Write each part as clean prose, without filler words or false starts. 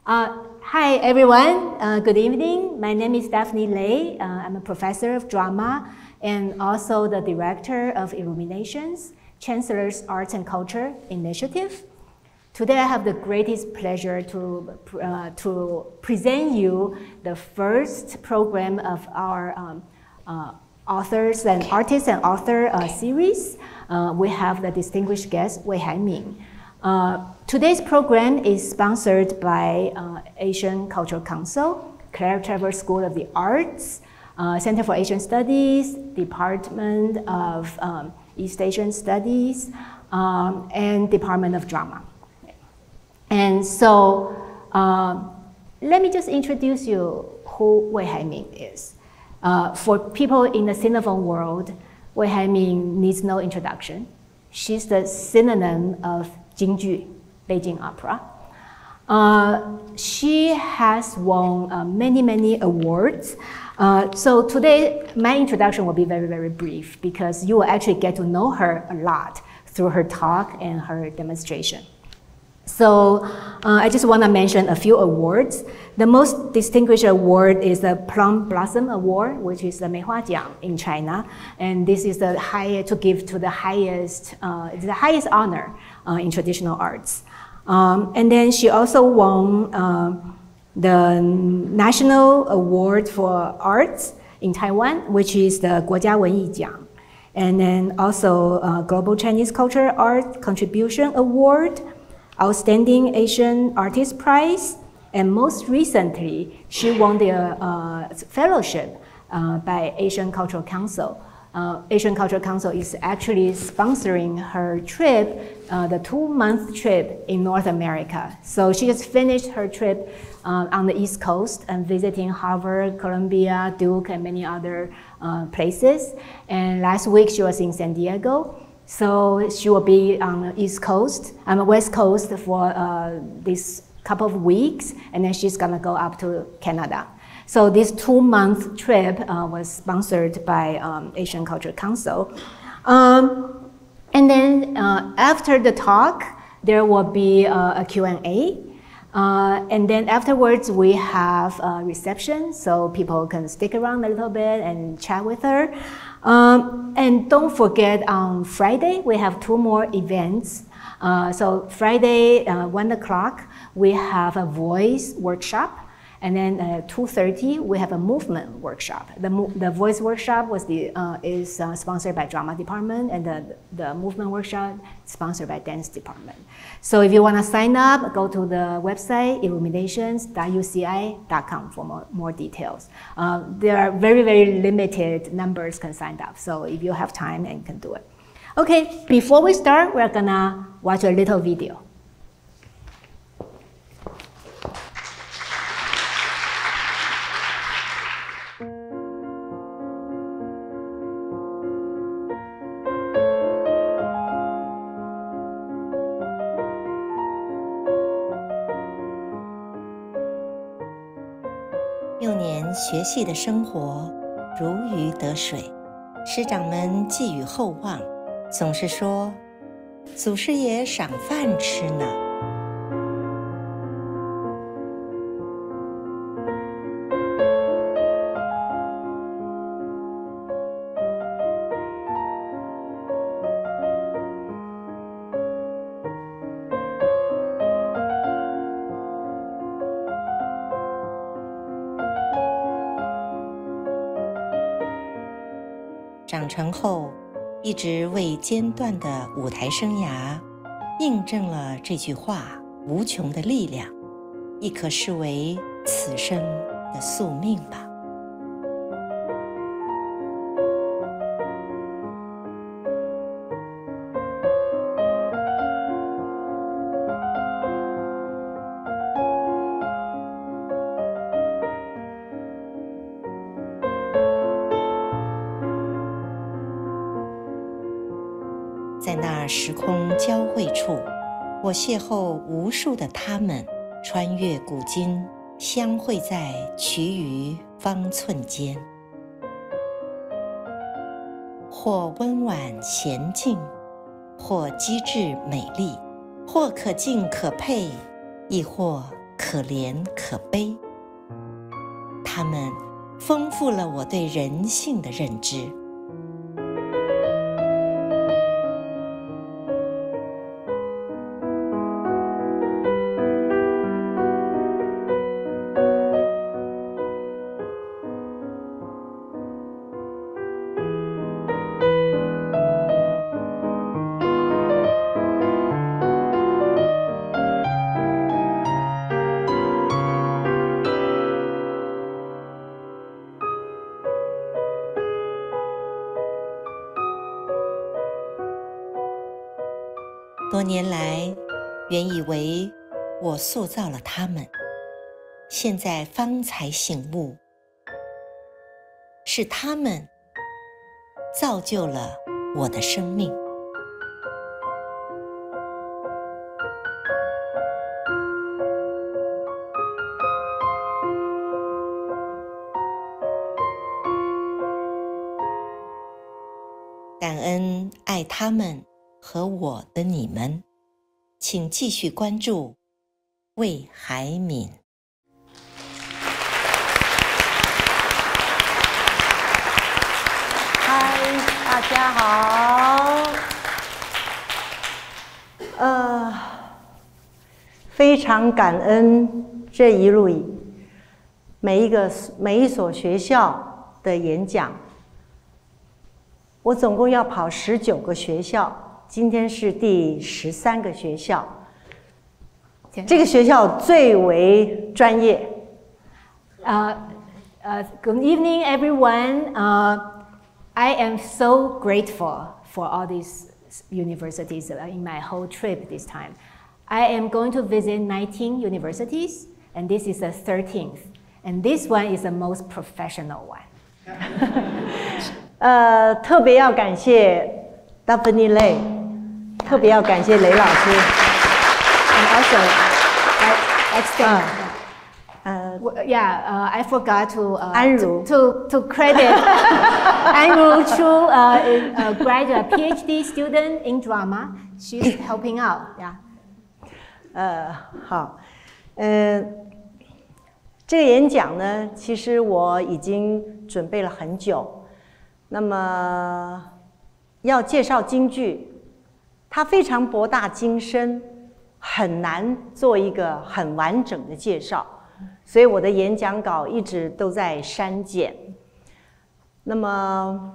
Hi everyone, good evening. My name is Daphne Lei. I'm a professor of drama and also the director of Illuminations, Chancellor's Arts and Culture Initiative. Today I have the greatest pleasure to present you the first program of our authors and artists and author series. We have the distinguished guest, Wei Hai Min. Today's program is sponsored by Asian Cultural Council, Clare Trevor School of the Arts, Center for Asian Studies, Department of East Asian Studies, and Department of Drama. And so let me just introduce you who Wei Hai Min is. For people in the Sinophone world, Wei Hai Min needs no introduction. She's the synonym of Jingju, Beijing opera. She has won many awards. So today, my introduction will be very brief because you will actually get to know her a lot through her talk and her demonstration. So I just want to mention a few awards. The most distinguished award is the Plum Blossom Award, which is the Meihua in China. And this is the highest, to give to the highest, it's the highest honor in traditional arts. And then she also won the National Award for Arts in Taiwan, which is the 国家文艺奖. And then also Global Chinese Culture Art Contribution Award, Outstanding Asian Artist Prize, and most recently, she won the fellowship by Asian Cultural Council. Asian Cultural Council is actually sponsoring her trip, the 2-month trip in North America. So she just finished her trip on the East Coast and visiting Harvard, Columbia, Duke, and many other places. And last week she was in San Diego. So she will be on the East Coast, West Coast for this couple of weeks, and then she's gonna go up to Canada. So this 2-month trip was sponsored by Asian Cultural Council. And then after the talk, there will be a Q&A. And then afterwards, we have a reception, so people can stick around a little bit and chat with her. And don't forget, on Friday, we have 2 more events. So Friday, 1 o'clock, we have a voice workshop. And then 2:30, we have a movement workshop. The voice workshop is sponsored by Drama Department, and the movement workshop is sponsored by Dance Department. So if you want to sign up, go to the website, illuminations.uci.com for more details. There are very limited numbers can sign up, so if you have time and can do it. Okay, before we start, we're gonna watch a little video. 6年学戏的生活如鱼得水，师长们寄予厚望，总是说祖师爷赏饭吃呢。长成后，一直未间断的舞台生涯，印证了这句话无穷的力量，亦可视为此生的宿命吧。在那时空交汇处，我邂逅无数的他们，穿越古今，相会在衢臾方寸间。或温婉娴静，或机智美丽，或可敬可佩，亦或可怜可悲，它们丰富了我对人性的认知。多年来，原以为我塑造了他们，现在方才醒悟，是他们造就了我的生命。感恩爱他们和我的你们，请继续关注魏海敏。 嗨，大家好。非常感恩这一路每一所学校的演讲。我总共要跑19个学校，今天是第13个学校。这个学校最为专业。 Good evening, everyone. I am so grateful for all these universities in my whole trip this time. I am going to visit 19 universities, and this is the 13th. And this one is the most professional one. 特别要感谢 Daphne Lei， 特别要感谢雷老师。 And also, I extend. I forgot to credit Anru Chu, a graduate PhD student in drama. She's helping out. Yeah. 好，这个演讲呢，其实我已经准备了很久。那么要介绍京剧，它非常博大精深，很难做一个很完整的介绍。所以我的演讲稿一直都在删减。那么，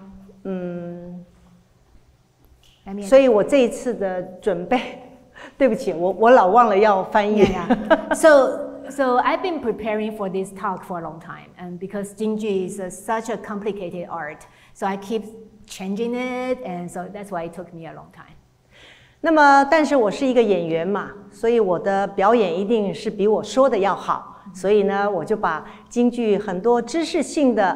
所以我这一次的准备，对不起，我老忘了要翻译。 So I've been preparing for this talk for a long time, and because Jingju is such a complicated art, so I keep changing it, and so that's why it took me a long time. 那么，但是我是一个演员嘛，所以我的表演一定是比我说的要好。所以呢，我就把京剧很多知识性的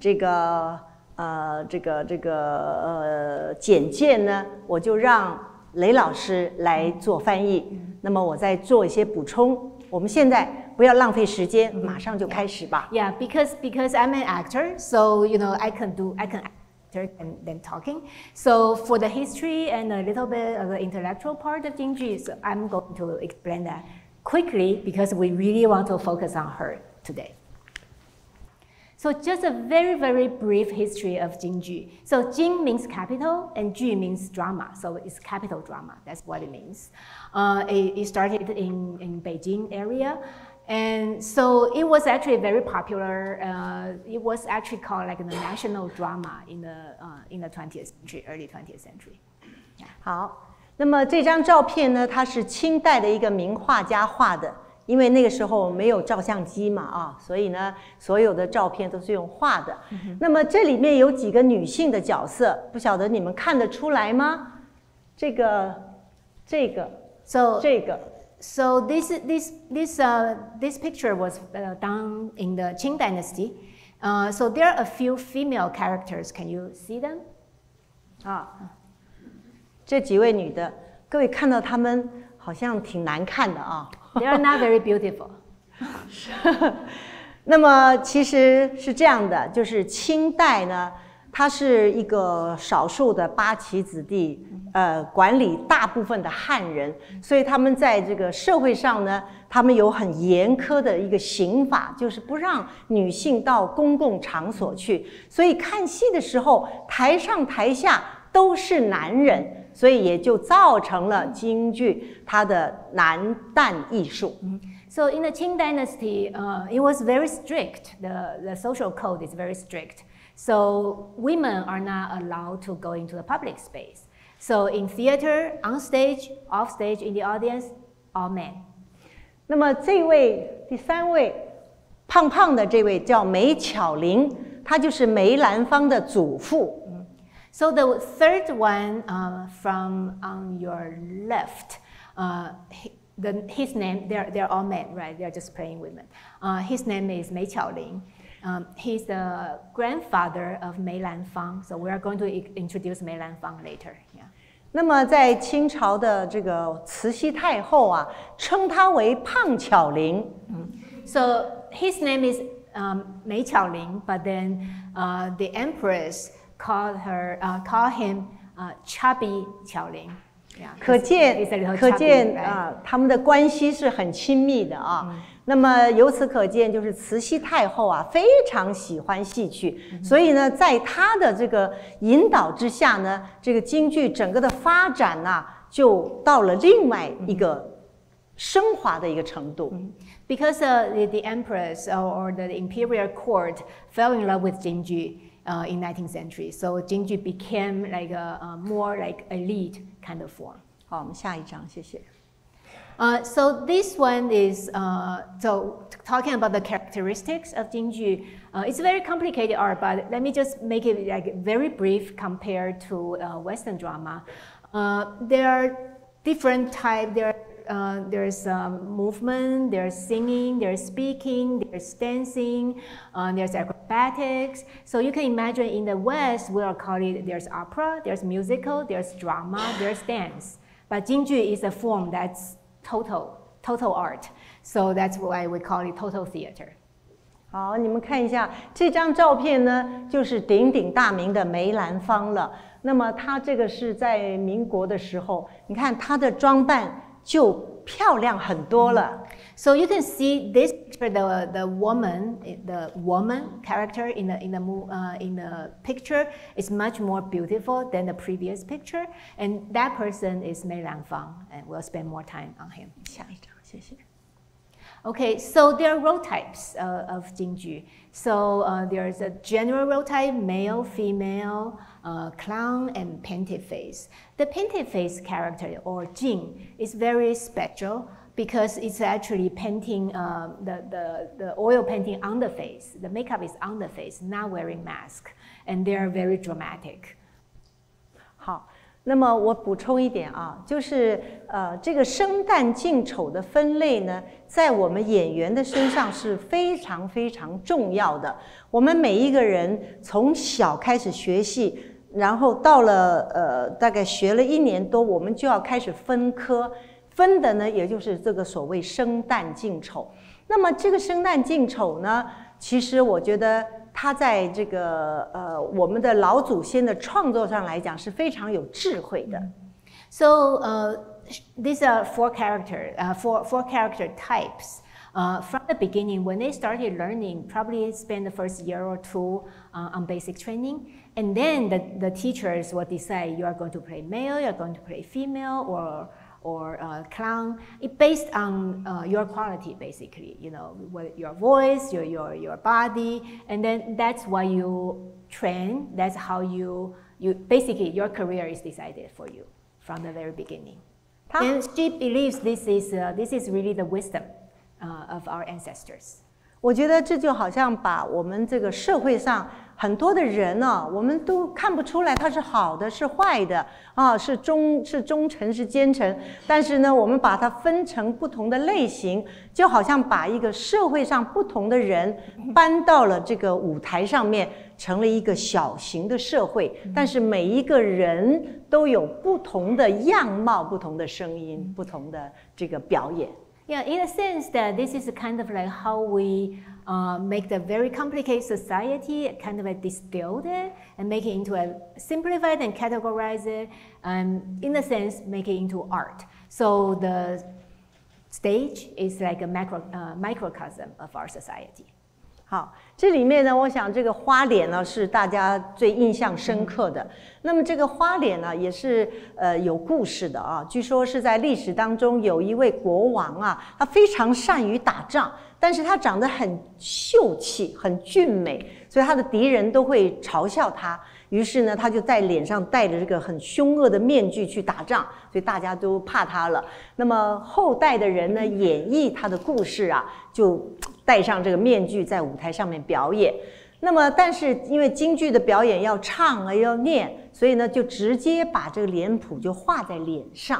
简介呢，我就让雷老师来做翻译。那么我再做一些补充。我们现在不要浪费时间，马上就开始吧。 Yeah, because I'm an actor, so I can act than talking. So for the history and a little bit of the intellectual part of Jingju, so I'm going to explain that quickly because we really want to focus on her today. So just a very, very brief history of Jingju. So Jing means capital and Ju means drama. So it's capital drama, that's what it means. It started in Beijing area. And so it was actually very popular. It was actually called like the national drama in the 20th century, early 20th century. Yeah. 好。那么这张照片呢，它是清代的一个名画家画的，因为那个时候没有照相机嘛，所以呢，所有的照片都是用画的。那么这里面有几个女性的角色，不晓得你们看得出来吗？这个。 So this picture was done in the Qing Dynasty. So there are a few female characters. Can you see them? 这几位女的，各位看到她们好像挺难看的啊。 They are not very beautiful. 那么其实是这样的，就是清代呢，它是一个少数的八旗子弟，管理大部分的汉人，所以他们在这个社会上呢，他他们有很严苛的一个刑法，就是不让女性到公共场所去。所以看戏的时候，台上台下都是男人，所以也就造成了京剧它的男旦艺术。 So in the Qing dynasty, it was very strict. The social code is very strict. So women are not allowed to go into the public space. So in theater, on stage, off stage, in the audience, all men. 那么这位第3位胖胖的这位叫梅巧玲，她就是梅兰芳的祖父。 So the third one from on your left, his name, they're all men, right? They're just playing women. His name is Mei Qiaoling. He's the grandfather of Mei Lanfang. So we are going to introduce Mei Lanfang later. Yeah. 那么在清朝的这个慈禧太后啊，称她为胖巧玲。 So his name is Mei Qiaoling, but then the empress called him Chubby Qiaoling. Yeah, 可见啊，他们的关系是很亲密的啊。那么由此可见，就是慈禧太后啊非常喜欢戏曲，所以呢，在她的这个引导之下呢，这个京剧整个的发展啊，就到了另外一个升华的一个程度。 Because the empress or the imperial court fell in love with Jingju in 19th century, so Jingju became like a more like elite kind of form. 好，我们下一章，谢谢。 So this one is so talking about the characteristics of Jingju. It's a very complicated art, but let me just make it like very brief compared to Western drama. There are different types. There's movement, there's singing, there's speaking, there's dancing, there's acrobatics. So you can imagine in the West, we'll call it, there's opera, there's musical, there's drama, there's dance. But Jingju is a form that's total art. So that's why we call it total theater. 好，你们看一下这张照片呢，就是鼎鼎大名的梅兰芳了。那么她这个是在民国的时候，你看她的装扮就漂亮很多了。 So you can see this picture, the woman character in the picture is much more beautiful than the previous picture, and that person is Mei Lanfang, and we'll spend more time on him. 下一张，谢谢。 Okay, so there are role types of Jingju. So there's a general role type, male, female, clown, and painted face. The painted face character, or Jing, is very special because it's actually painting the oil painting on the face. The makeup is on the face, not wearing mask, and they are very dramatic. 好。那么我补充一点啊，就是这个生旦净丑的分类呢，在我们演员的身上是非常非常重要的。我们每一个人从小开始学戏，然后到了大概学了1年多，我们就要开始分科，分的呢也就是这个所谓生旦净丑。那么这个生旦净丑呢，其实我觉得他在这个我们的老祖先的创作上来讲是非常有智慧的。 So these are four character types. From the beginning, when they started learning, probably spend the first year or two on basic training, and then the teachers will decide you are going to play male, you are going to play female, or clown. It based on your quality, basically. You know, your voice, your body, and then that's why you train. That's how you basically your career is decided for you from the very beginning. And she believes this is really the wisdom of our ancestors. 我觉得这就好像把我们这个社会上很多的人呢，我们都看不出来他是好的是坏的啊，是忠臣是奸臣，但是呢，我们把它分成不同的类型，就好像把一个社会上不同的人搬到了这个舞台上面，成了一个小型的社会，但是每一个人都有不同的样貌、不同的声音、不同的这个表演。 Yeah, in a sense that this is kind of like how we make the very complicated society kind of like distilled it and make it into a simplified and categorize it, and in a sense make it into art. So stage is like a microcosm of our society. 好，这里面呢，我想这个花脸呢是大家最印象深刻的。那么这个花脸呢，也是有故事的啊。据说是在历史当中有一位国王啊，他非常善于打仗，但是他长得很秀气、很俊美，所以他的敌人都会嘲笑他。于是呢，他就在脸上戴着这个很凶恶的面具去打仗，所以大家都怕他了。那么后代的人呢，演绎他的故事啊，就戴上这个面具在舞台上面表演。那么，但是因为京剧的表演要唱啊，要念，所以呢，就直接把这个脸谱就画在脸上。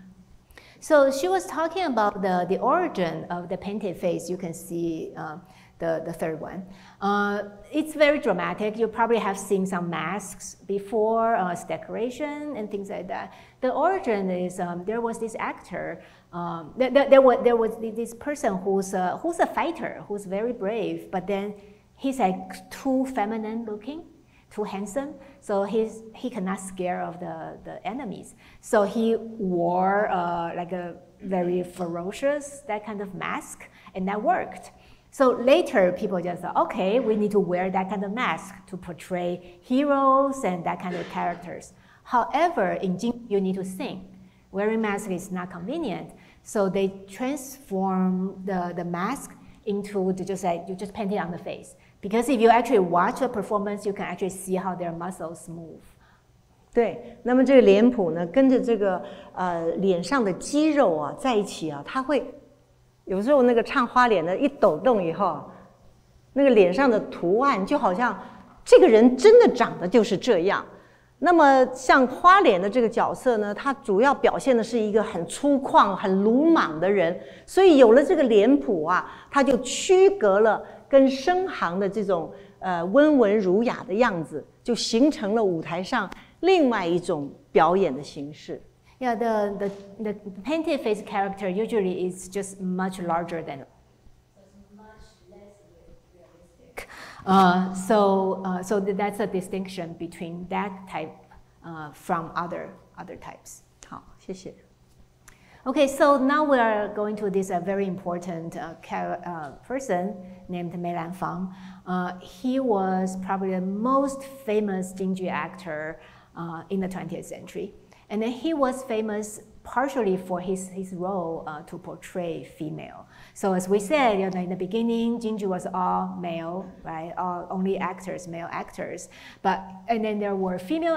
So she was talking about the origin of the painted face. You can see the third one. It's very dramatic. You probably have seen some masks before, decoration and things like that. The origin is there was this actor. There was this person who's a fighter, who's very brave, but then he's like too feminine looking, too handsome. So he cannot scare of the enemies. So he wore like a very ferocious, that kind of mask, and that worked. So later, people just thought, okay, we need to wear that kind of mask to portray heroes and that kind of characters. However, in Jingju, you need to sing. Wearing mask is not convenient. So they transform the mask into just like, you just paint it on the face. Because if you actually watch a performance, you can actually see how their muscles move. 对，那么这个脸谱呢，跟着这个脸上的肌肉啊在一起啊，它会有时候那个唱花脸的一抖动以后，那个脸上的图案就好像这个人真的长得就是这样。那么像花脸的这个角色呢，它主要表现的是一个很粗犷、很鲁莽的人，所以有了这个脸谱啊，它就区隔了跟声行的这种温文儒雅的样子，就形成了舞台上另外一种表演的形式。 Yeah, the painted face character usually is just much larger than. So it's much less realistic. So that's a distinction between that type from other types. 好，谢谢。 Okay, so now we are going to this very important person named Mei Lanfang. He was probably the most famous Jingju actor in the 20th century. And then he was famous partially for his role to portray female. So as we said, in the beginning, Jingju was all male, right? Only actors, male actors. And then there were female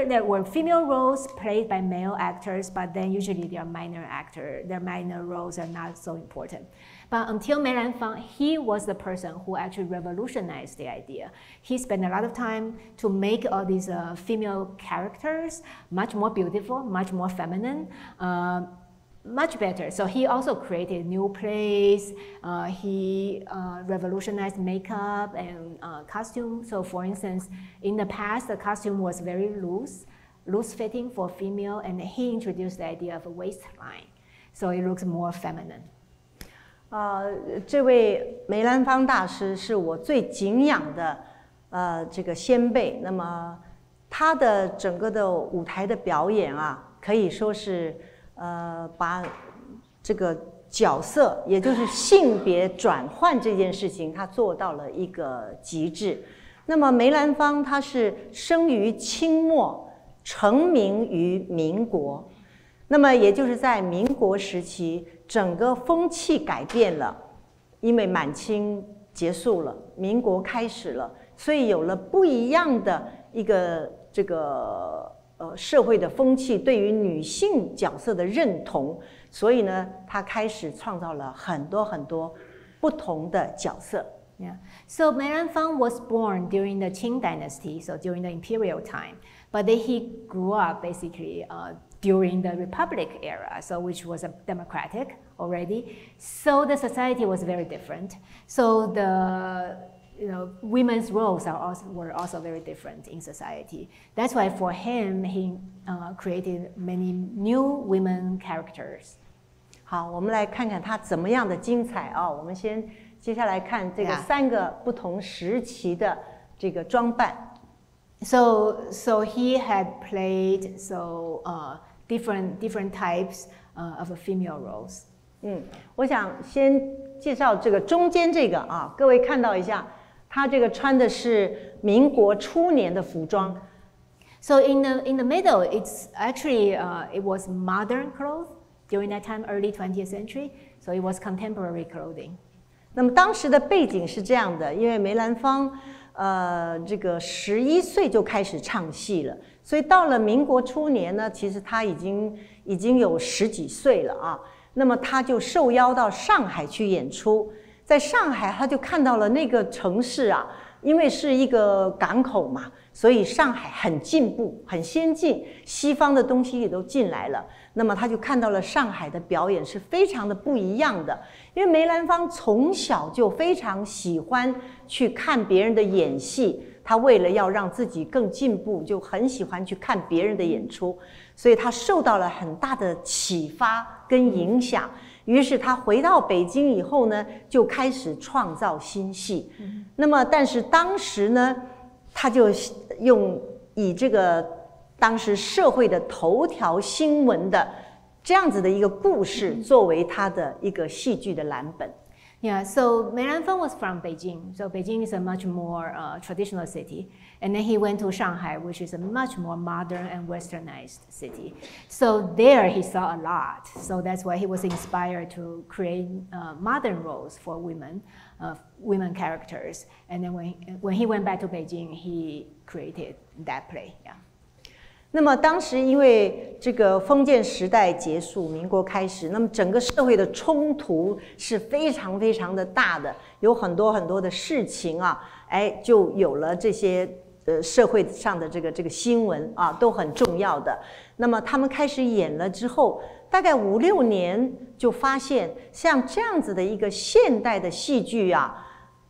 roles played by male actors, but then usually they are minor actors. Their minor roles are not so important. But until Mei Lanfang, he was the person who actually revolutionized the idea. He spent a lot of time to make all these female characters much more beautiful, much more feminine, much better. So he also created new plays. He revolutionized makeup and costume. So for instance, in the past, the costume was very loose fitting for female, and he introduced the idea of a waistline. So it looks more feminine. 这位梅兰芳大师是我最敬仰的这个先辈。那么他的整个的舞台的表演啊，可以说是把这个角色，也就是性别转换这件事情，他做到了一个极致。那么梅兰芳他是生于清末，成名于民国。那么也就是在民国时期，整个风气改变了，因为满清结束了，民国开始了，所以有了不一样的一个这个社会的风气，对于女性角色的认同，所以呢，他开始创造了很多很多不同的角色。 Yeah. So Mei Lanfang was born during the Qing dynasty, so during the imperial time, but then he grew up basically during the Republic era, so which was a democratic already. So the society was very different. So the women's roles were also very different in society. That's why for him, he created many new women characters. 好，我们来看看他怎么样的精彩啊！我们接下来看这个3个不同时期的这个装扮。 So he had played different types of female roles. 我想先介绍这个中间这个啊，各位看到一下，他这个穿的是民国初年的服装。 So in the middle, it's actually it was modern clothes during that time, early 20th century. So it was contemporary clothing. 那么当时的背景是这样的，因为梅兰芳这个11岁就开始唱戏了，所以到了民国初年呢，其实他已经有10几岁了啊。那么他就受邀到上海去演出，在上海他就看到了那个城市啊，因为是一个港口嘛，所以上海很进步、很先进，西方的东西也都进来了。那么他就看到了上海的表演是非常的不一样的，因为梅兰芳从小就非常喜欢去看别人的演戏，他为了要让自己更进步，就很喜欢去看别人的演出，所以他受到了很大的启发跟影响。于是他回到北京以后呢，就开始创造新戏。那么但是当时呢，他就以这个当时社会的头条新闻的这样子的一个故事作为他的一个戏剧的蓝本。 Yeah, so Mei Lanfang was from Beijing. So Beijing is a much more traditional city. And then he went to Shanghai, which is a much more modern and westernized city. So there he saw a lot. So that's why he was inspired to create modern roles for women, women characters. And then when he went back to Beijing, he created that play. Yeah. 那么当时因为这个封建时代结束，民国开始，那么整个社会的冲突是非常非常的大的，有很多很多的事情啊，就有了这些社会上的这个新闻啊，都很重要的。那么他们开始演了之后，大概5、6年就发现，像这样子的一个现代的戏剧啊，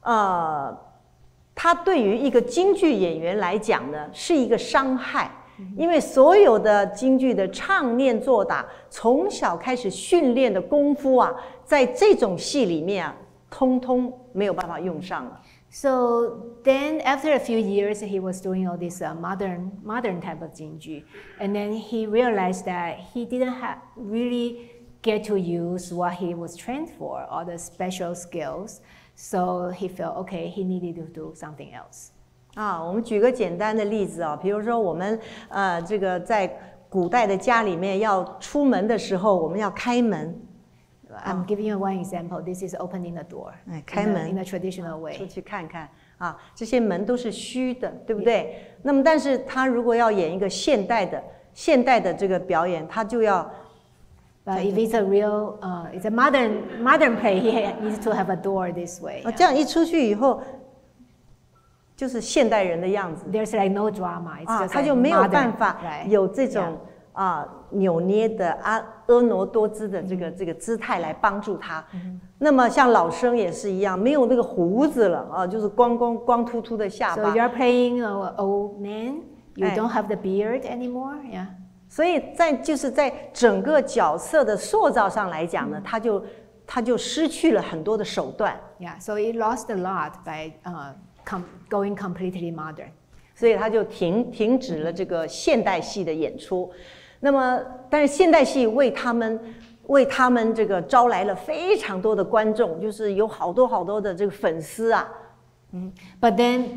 它对于一个京剧演员来讲呢，是一个伤害。因为所有的京剧的唱念做打，从小开始训练的功夫啊，在这种戏里面啊，通通没有办法用上了。 So then, after a few years, he was doing all this modern type of Jingju, and then he realized that he didn't really get to use what he was trained for, all the special skills. So he felt okay, he needed to do something else. 我们举个简单的例子啊，比如说我们这个在古代的家里面要出门的时候，我们要开门。 I'm giving you one example. This is opening the door. 开门 in a traditional way. 出去看看啊，这些门都是虚的，对不对？那么，但是他如果要演一个现代的这个表演，他就要。 But if it's a real, it's a modern play, he needs to have a door this way. 这样一出去以后。就是现代人的样子 ，There's like no drama， 他就没有办法有这种扭捏的婀娜多姿的这个姿态来帮助他。那么像老生也是一样，没有那个胡子了就是光秃秃的下巴。 So you're playing an old man, you don't have the beard anymore, yeah. 所以就是在整个角色的塑造上来讲呢，他就失去了很多的手段。 Yeah, so he lost a lot by going completely modern. 所以他就停止了这个现代戏的演出。那么，但是现代戏为他们这个招来了非常多的观众，就是有好多的这个粉丝啊。 But then,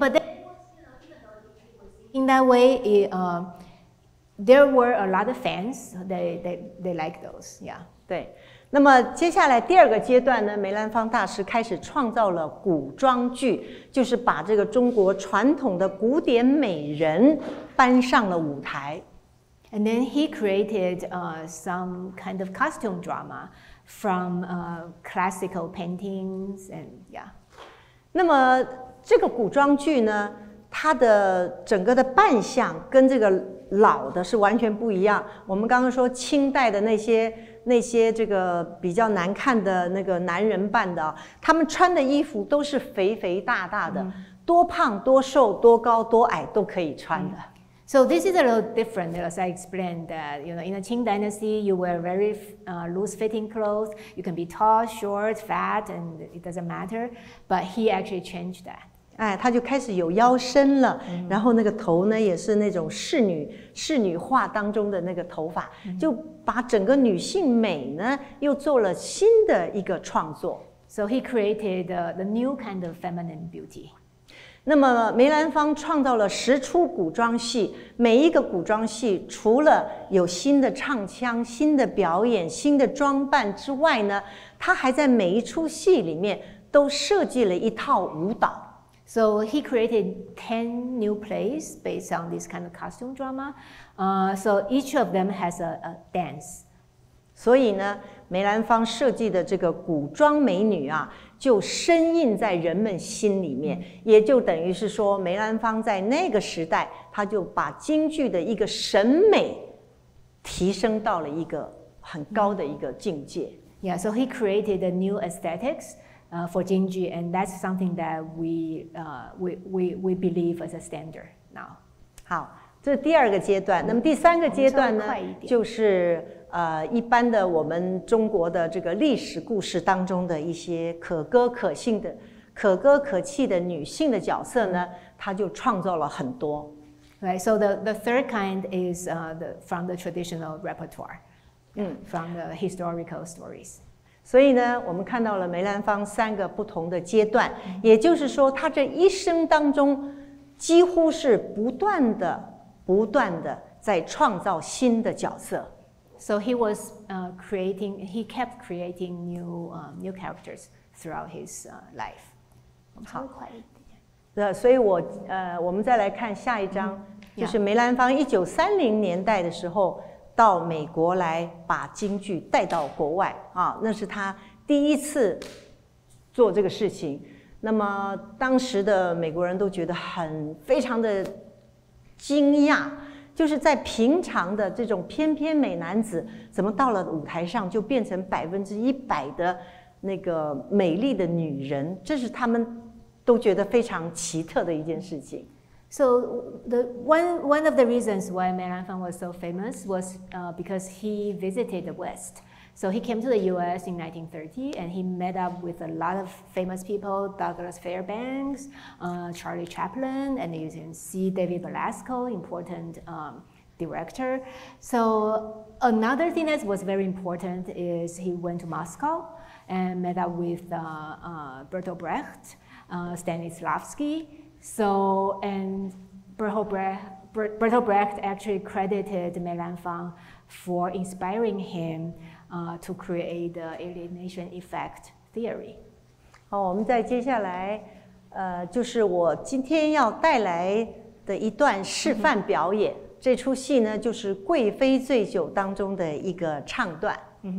in that way, there were a lot of fans. They like those, yeah. 对。那么接下来第2个阶段呢，梅兰芳大师开始创造了古装剧，就是把这个中国传统的古典美人搬上了舞台。 And then he created some kind of costume drama from classical paintings and yeah. 那么这个古装剧呢，它的整个的扮相跟这个老的是完全不一样。我们刚刚说清代的那些这个比较难看的那个男人扮的他们穿的衣服都是肥肥大大的，多胖多瘦多高多矮都可以穿的。 So this is a little different, as I explained that in the Qing Dynasty you wear very loose-fitting clothes. You can be tall, short, fat, and it doesn't matter. But he actually changed that. 哎，她就开始有腰身了，然后那个头呢也是那种仕女画当中的那个头发，就把整个女性美呢又做了新的一个创作。 So he created the new kind of feminine beauty. 那么梅兰芳创造了10出古装戏，每一个古装戏除了有新的唱腔、新的表演、新的装扮之外呢，他还在每一出戏里面都设计了一套舞蹈。 So he created 10 new plays based on this kind of costume drama. So each of them has a dance. 所以呢，梅兰芳设计的这个古装美女啊，就深印在人们心里面，也就等于是说，梅兰芳在那个时代，他就把京剧的一个审美提升到了一个很高的一个境界。 Yeah, so he created a new aesthetics for Jingju, and that's something that we believe as a standard now. 好，这是第2个阶段。那么第3个阶段呢，就是一般的我们中国的这个历史故事当中的一些可歌可泣的女性的角色呢，他就创造了很多。 Right. So the third kind is from the traditional repertoire, from the historical stories. 所以呢，我们看到了梅兰芳3个不同的阶段，也就是说，他这一生当中几乎是不断的在创造新的角色。 So he kept creating new characters throughout his life. 好，所以我们再来看下一章，就是梅兰芳1930年代的时候到美国来把京剧带到国外啊，那是他第一次做这个事情。那么当时的美国人都觉得非常的惊讶。就是在平常的这种翩翩美男子，怎么到了舞台上就变成100%的那个美丽的女人？这是他们都觉得非常奇特的一件事情。 So one of the reasons why Mei Lanfang was so famous was because he visited the West. So he came to the U.S. in 1930, and he met up with a lot of famous people: Douglas Fairbanks, Charlie Chaplin, and you can see David Belasco, important director. So another thing that was very important is he went to Moscow and met up with Bertolt Brecht, Stanislavski. So and Bertolt Brecht actually credited Mei Lanfang for inspiring him to create the alienation effect theory. 好，我们再接下来，就是我今天要带来的一段示范表演。这出戏呢，就是《贵妃醉酒》当中的一个唱段。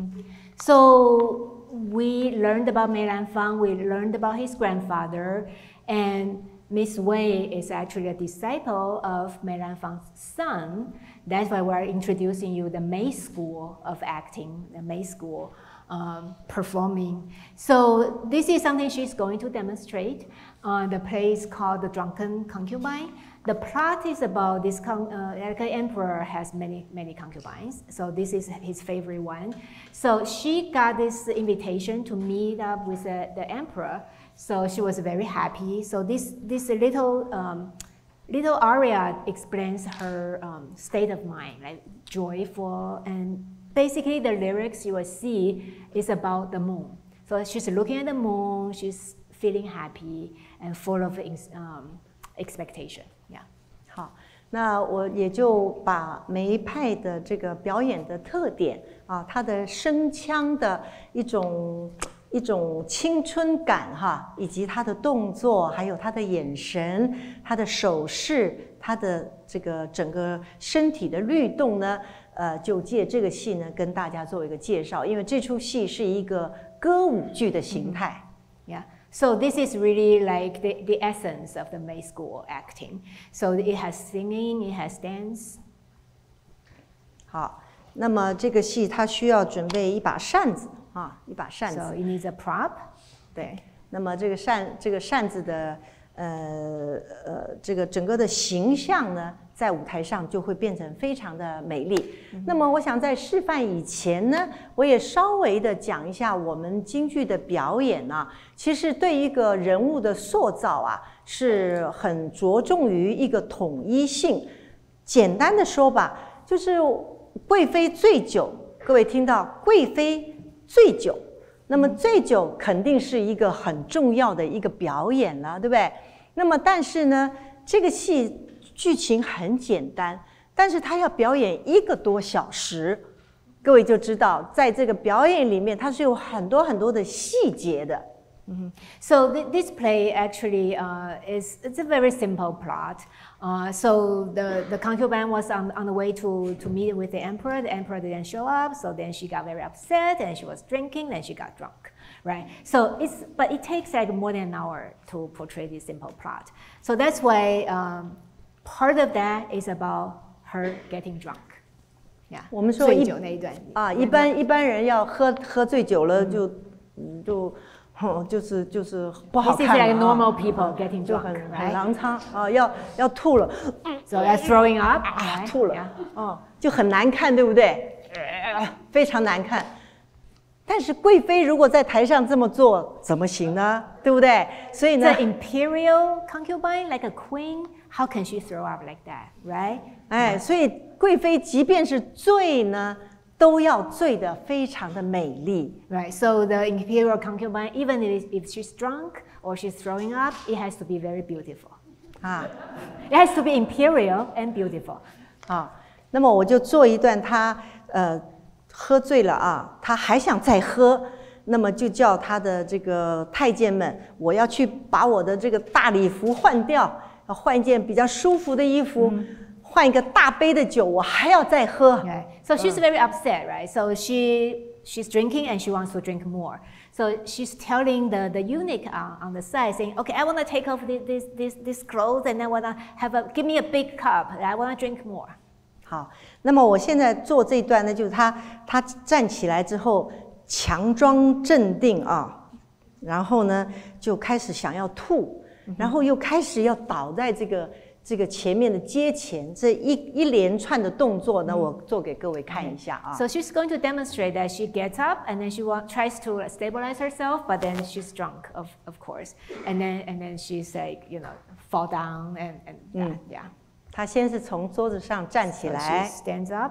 So we learned about Mei Lanfang, we learned about his grandfather, and Miss Wei is actually a disciple of Mei Lanfang's son. That's why we're introducing you the Mei School of acting, the Mei School performing. So this is something she's going to demonstrate. The play is called The Drunken Concubine. The plot is about this emperor has many concubines. So this is his favorite one. So she got this invitation to meet up with the emperor. So she was very happy. So this little aria explains her state of mind, like joyful, and basically the lyrics you will see is about the moon. So she's looking at the moon, she's feeling happy and full of expectation. Yeah. 好，那我也就把每一派的这个表演的特点啊，它的声腔的一种青春感哈，以及他的动作，还有他的眼神、他的手势、他的这个整个身体的律动呢，就借这个戏呢跟大家做一个介绍，因为这出戏是一个歌舞剧的形态。 Yeah. So this is really like the essence of the Mei School acting. So it has singing, it has dance. 好，那么这个戏它需要准备一把扇子。一把扇子。 So it needs a prop. 对，那么这个扇子的这个整个的形象呢， 在舞台上就会变成非常的美丽。那么我想在示范以前呢，我也稍微的讲一下我们京剧的表演啊，其实对一个人物的塑造啊，是很着重于一个统一性。简单的说吧，就是贵妃醉酒，各位听到贵妃醉酒，那么醉酒肯定是一个很重要的一个表演了，对不对？那么但是呢，这个戏剧情很简单，但是他要表演1个多小时，各位就知道，在这个表演里面，它是有很多很多的细节的。 So this play actually it's a very simple plot. So the concubine was on the way to meet with the emperor. The emperor didn't show up, so then she got very upset and she was drinking. Then she got drunk, right? So but it takes like more than an hour to portray this simple plot. So that's why part of that is about her getting drunk. Yeah. 我们说醉酒那一段啊， 一般人要喝醉酒了就是不好看 This is like normal people getting 就 drunk, 很 right? 狼苍啊，要吐了 So that's throwing up, right? 吐了 Yeah. 就很难看，对不对？非常难看。但是贵妃如果在台上这么做，怎么行呢？对不对？所以呢 The imperial concubine, like a queen, how can she throw up like that, right? 哎，所以贵妃即便是醉呢，都要醉得非常的美丽。 Right. So the imperial concubine, even if she's drunk or she's throwing up, it has to be very beautiful. 啊 It has to be imperial and beautiful. 啊，那么我就做一段他喝醉了啊，他还想再喝，那么就叫他的这个太监们，我要去把我的这个大礼服换掉，要换一件比较舒服的衣服，换一个大杯的酒，我还要再喝。 Okay. So she's very upset, right? So she's drinking and she wants to drink more. So she's telling the eunuch on the side, saying, "Okay, I want to take off this clothes and I want to give me a big cup. I want to drink more." 好，那么我现在做这一段呢，就是他站起来之后，强装镇定啊，然后呢就开始想要吐，然后又开始要倒在这个前面的阶前，这一连串的动作呢，我做给各位看一下啊。 So she's going to demonstrate that she gets up and then she tries to stabilize herself, but then she's drunk, of course, and then she's like fall down and yeah. 他先是从桌子上站起来 So she stands up.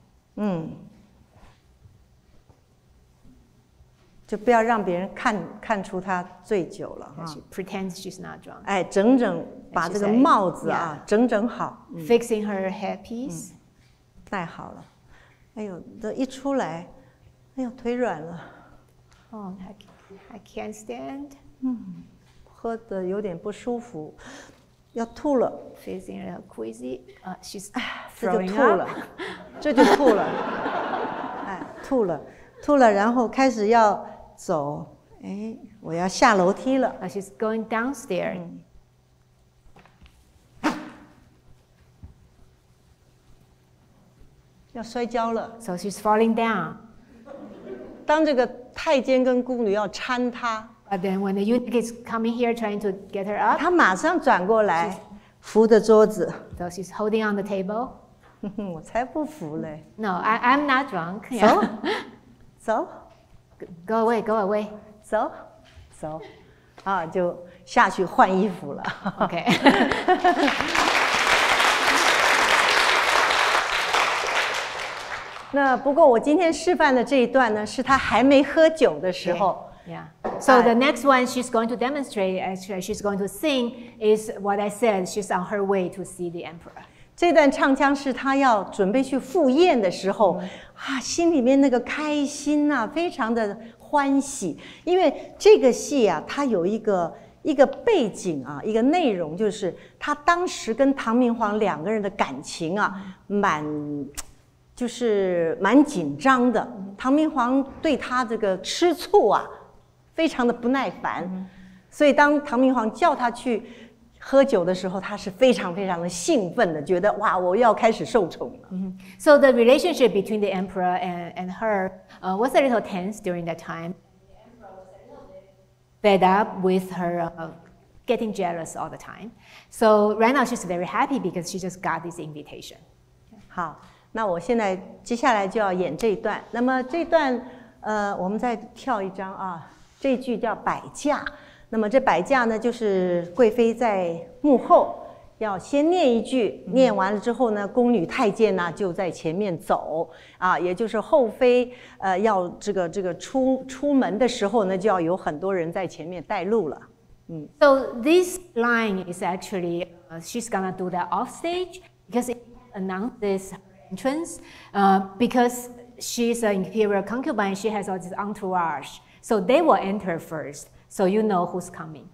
就不要让别人看出他醉酒了哈。 She pretends she's not drunk. 哎，整把这个帽子啊整好 ，fixing her headpiece. 戴好了。哎呦，这一出来，哎呦，腿软了。 Oh, I can't stand. 喝的有点不舒服，要吐了。 Facing a queasy. She's 这就 throwing 吐了 up. 这就吐了。哎，吐了，然后开始要走。哎，我要下楼梯了。 She's going downstairs. 要摔跤了。 So she's falling down. 当这个太监跟宫女要搀她， But then when the eunuch is coming here trying to get her up, 她马上转过来，扶着桌子。 so she's holding on the table. 我才不服嘞！ No, I'm not drunk. 走， Go away, go away. 走，啊，就下去换衣服了。 Okay. 那不过我今天示范的这一段呢，是他还没喝酒的时候。 Yeah. So the next one she's going to demonstrate, actually she's going to sing, is what I said. She's on her way to see the emperor. 这段唱腔是他要准备去赴宴的时候，心里面那个开心啊，非常的欢喜。因为这个戏啊，它有一个背景啊，一个内容，就是他当时跟唐明皇两个人的感情啊，蛮紧张的。唐明皇对他这个吃醋啊，非常的不耐烦，所以当唐明皇叫他去喝酒的时候，他是非常非常的兴奋的，觉得哇，我要开始受宠了。 So the relationship between the emperor and her was a little tense during that time. The emperor was a little bit fed up with her getting jealous all the time. So right now she's very happy because she just got this invitation. 好，那我现在接下来就要演这一段。那么这一段，我们再跳一张啊。这一句叫摆驾。那么这摆驾呢，就是贵妃在幕后要先念一句，念完了之后呢，宫女太监呢就在前面走啊，也就是后妃要这个出门的时候呢，就要有很多人在前面带路了。 So this line is actually she's gonna do that off stage because it announces her entrance. Because she's an imperial concubine, she has all this entourage, so they will enter first, so you know who's coming.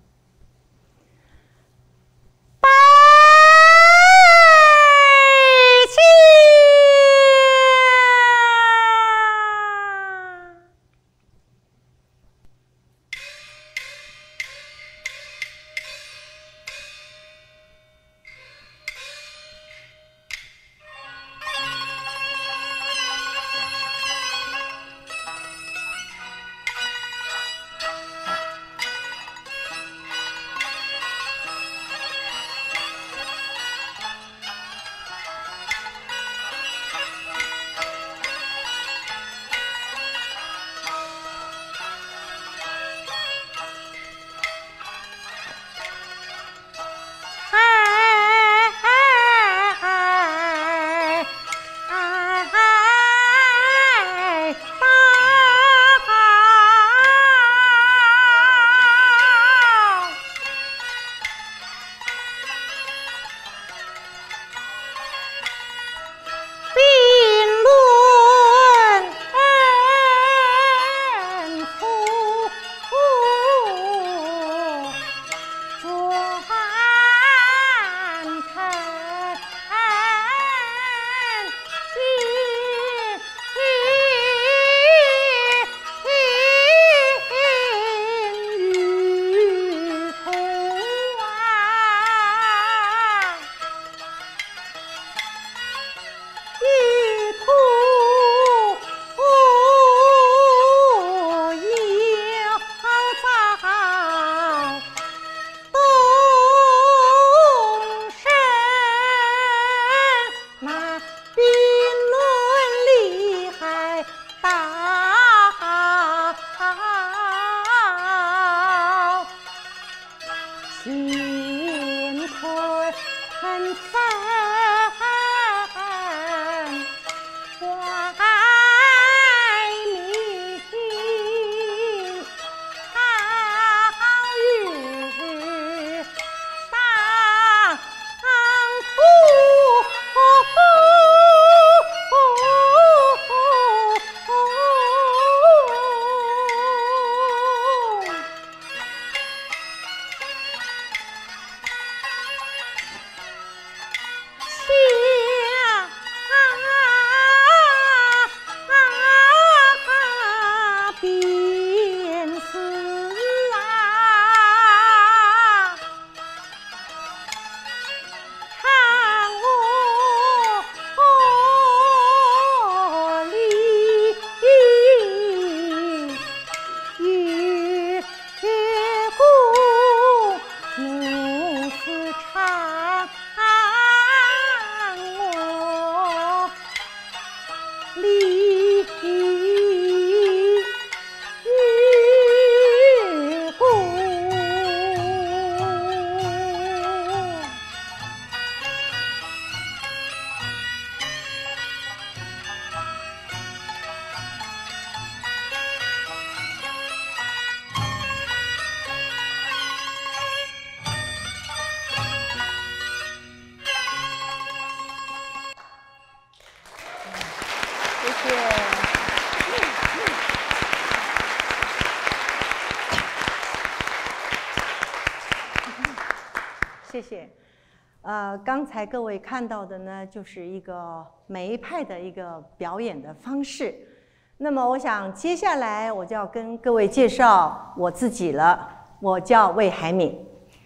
谢谢。刚才各位看到的呢，就是一个梅派的一个表演的方式。那么，我想接下来我就要跟各位介绍我自己了。我叫魏海敏。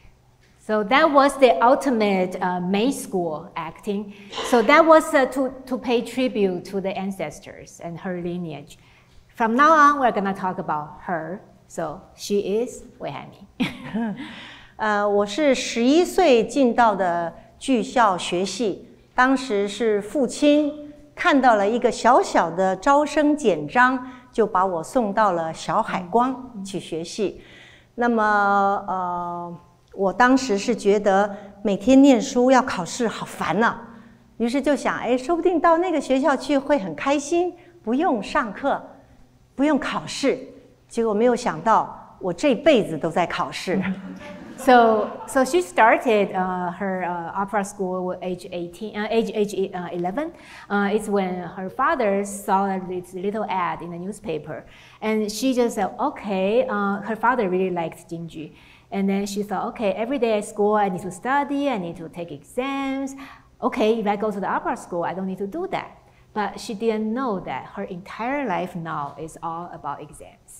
So that was the ultimate May school acting. So that was to pay tribute to the ancestors and her lineage. From now on, we're going to talk about her. So she is Wei Hai Min. 我是11岁进到的剧校学戏，当时是父亲看到了一个小小的招生简章，就把我送到了小海光去学戏。那么我当时是觉得每天念书要考试好烦啊，于是就想，哎，说不定到那个学校去会很开心，不用上课，不用考试。结果没有想到，我这辈子都在考试。 So she started her opera school at age 11. It's when her father saw this little ad in the newspaper, and she just said, "Okay." Her father really liked Jingju, and then she thought, "Okay, every day at school I need to study, I need to take exams. Okay, if I go to the opera school, I don't need to do that." But she didn't know that her entire life now is all about exams.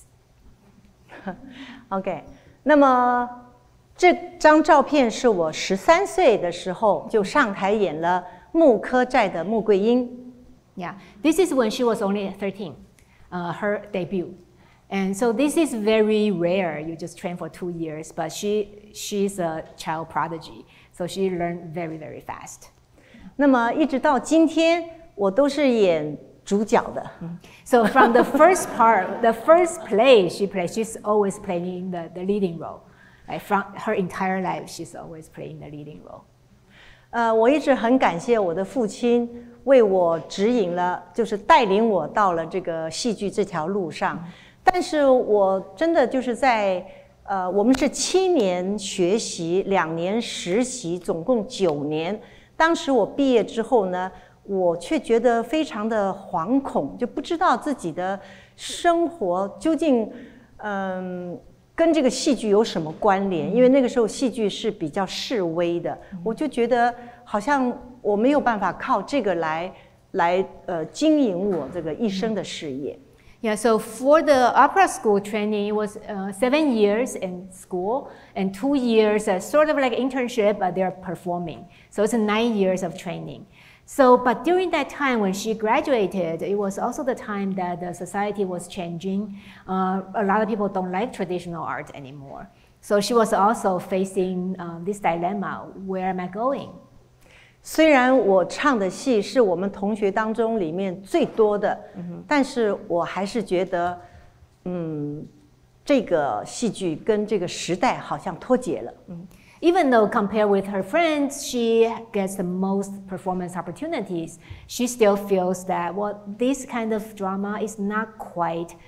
OK， 那么这张照片是我13岁的时候就上台演了木柯寨的穆桂英。 Yeah, this is when she was only 13, her debut. And so this is very rare. You just train for 2 years, but she's a child prodigy, so she learned very, very fast. 那么一直到今天，我都是演主角的。 So from the first part, the first play she played, she's always playing the leading role. Like from her entire life, she's always playing the leading role. 我一直很感谢我的父亲为我指引了，就是带领我到了这个戏剧这条路上。但是我真的就是在我们是7年学习，2年实习，总共9年。当时我毕业之后呢，我却觉得非常的惶恐，就不知道自己的生活究竟跟这个戏剧有什么关联？因为那个时候戏剧是比较式微的，我就觉得好像我没有办法靠这个来经营我这个一生的事业。 Yeah, so for the opera school training, it was 7 years in school and 2 years sort of like internship, but they're performing. So it's 9 years of training. So, but during that time when she graduated, it was also the time that the society was changing. A lot of people don't like traditional art anymore. So she was also facing this dilemma, where am I going? 虽然我唱的戏是我们同学当中里面最多的，但是我还是觉得，这个戏剧跟这个时代好像脱节了。 Even though compared with her friends, she gets the most performance opportunities, she still feels that, well, this kind of drama is not quite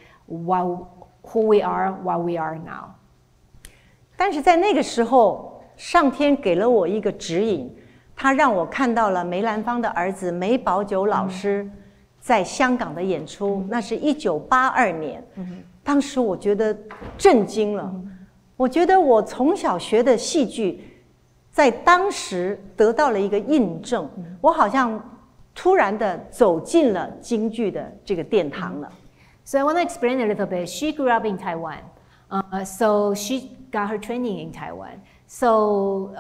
who we are, what we are now. 但是在那个时候，上天给了我一个指引，他让我看到了梅兰芳的儿子梅葆玖老师在香港的演出，那是1982年。当时我觉得震惊了。我觉得我从小学的戏剧，在当时得到了一个印证，我好像突然的走进了京剧的这个殿堂了。 So I want to explain a little bit. She grew up in Taiwan, so she got her training in Taiwan. So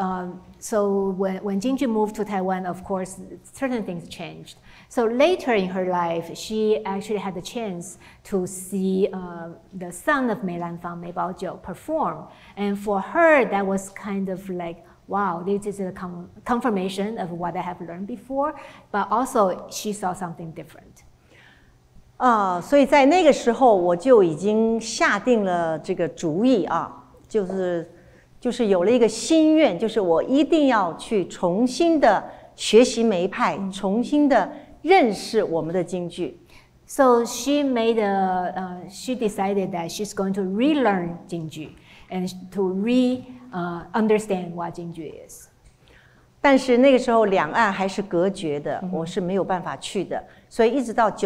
when Jingju moved to Taiwan, of course, certain things changed. So later in her life, she actually had the chance to see the son of Mei Lanfang, Mei Bao perform. And for her, that was kind of like, wow, this is a confirmation of what I have learned before, but also she saw something different. 所以在那个时候，我就已经下定了这个主意啊，就是有了一个心愿，就是我一定要去重新的学习梅派，重新的认识我们的京剧。 So she she decided that she's going to relearn Jingju and to understand what Jingju is. 但是那个时候两岸还是隔绝的，我是没有办法去的，所以一直到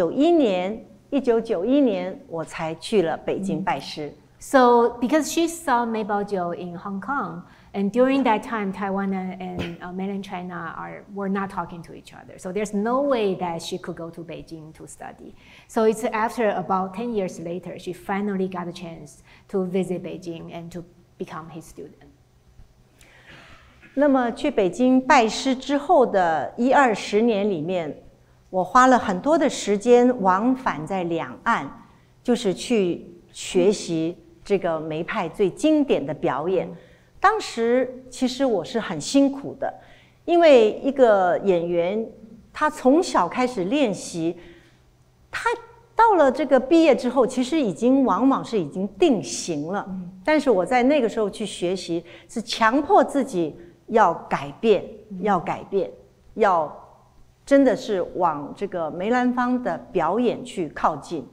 1991年，我才去了北京拜师。 So because she saw Mei Bao in Hong Kong, and during that time, Taiwan and mainland China were not talking to each other. So there's no way that she could go to Beijing to study. So it's after about 10 years later, she finally got a chance to visit Beijing and to become his student. 那么去北京拜师之后的10-20年里面，我花了很多的时间往返在两岸，就是去学习这个梅派最经典的表演。 当时其实我是很辛苦的，因为一个演员他从小开始练习，他到了这个毕业之后，其实往往是已经定型了。但是我在那个时候去学习，是强迫自己要改变，要真的是往这个梅兰芳的表演去靠近。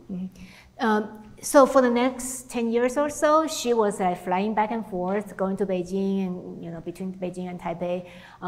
So for the next 10 years or so, she was flying back and forth, going to Beijing and between Beijing and Taipei,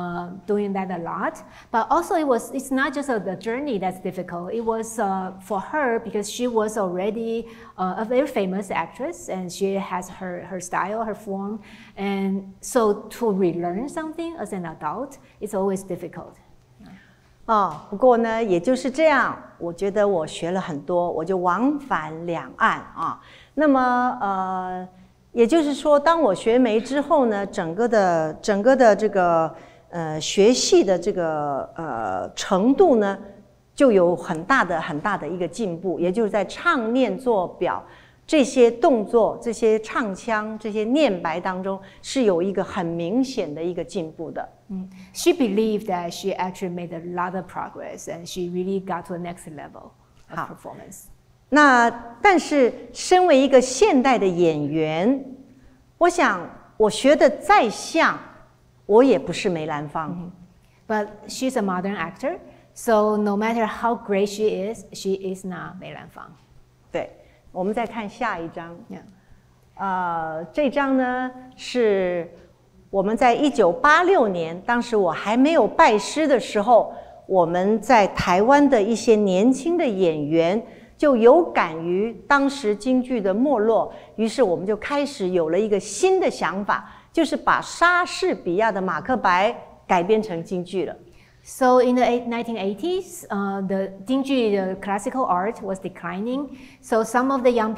doing that a lot. But also it's not just the journey that's difficult. It was for her because she was already a very famous actress and she has her style, her form. And so to relearn something as an adult, it's always difficult. 不过呢，也就是这样，我觉得我学了很多，我就往返两岸啊。那么也就是说，当我学梅之后呢，整个的这个学习的这个程度呢，就有很大的一个进步，也就是在唱念做表这些动作、这些唱腔、这些念白当中，是有一个很明显的一个进步的。 She believed that she actually made a lot of progress and she really got to the next level of performance. 那但是身为一个现代的演员，我想我学的再像，我也不是梅兰芳。 But she's a modern actor, so no matter how great she is not Mei Lanfang. 对，我们再看下一张。这张呢是我们在1986年，当时我还没有拜师的时候，我们在台湾的一些年轻的演员就有感于当时京剧的没落，于是我们就开始有了一个新的想法，就是把莎士比亚的《马克白》改编成京剧了。 So in the 1980s, the Jingju, the classical art, was declining. So some of the young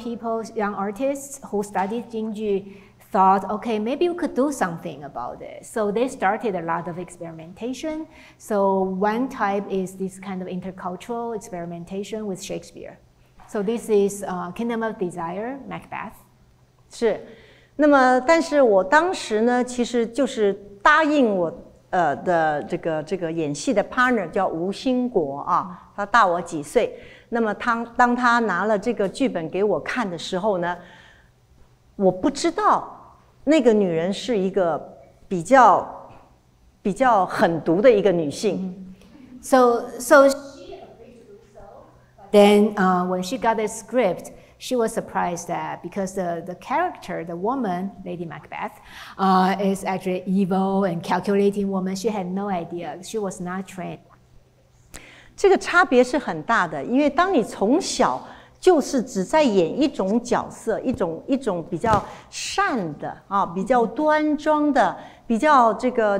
artists who studied Jingju thought, okay, maybe we could do something about it. So they started a lot of experimentation. So one type is this kind of intercultural experimentation with Shakespeare. So this is Kingdom of Desire, Macbeth. 是，那么但是我当时呢，其实就是答应我的这个演戏的 partner 叫吴兴国啊，他大我几岁。那么当他拿了这个剧本给我看的时候呢，我不知道那个女人是一个比较狠毒的一个女性。 So she agreed to do so. Then when she got the script, she was surprised that because the character, the woman, Lady Macbeth, is actually evil and calculating woman. She had no idea. She was not trained. 这个差别是很大的，因为当你从小就是只在演一种角色，一种比较善的啊，比较端庄的，比较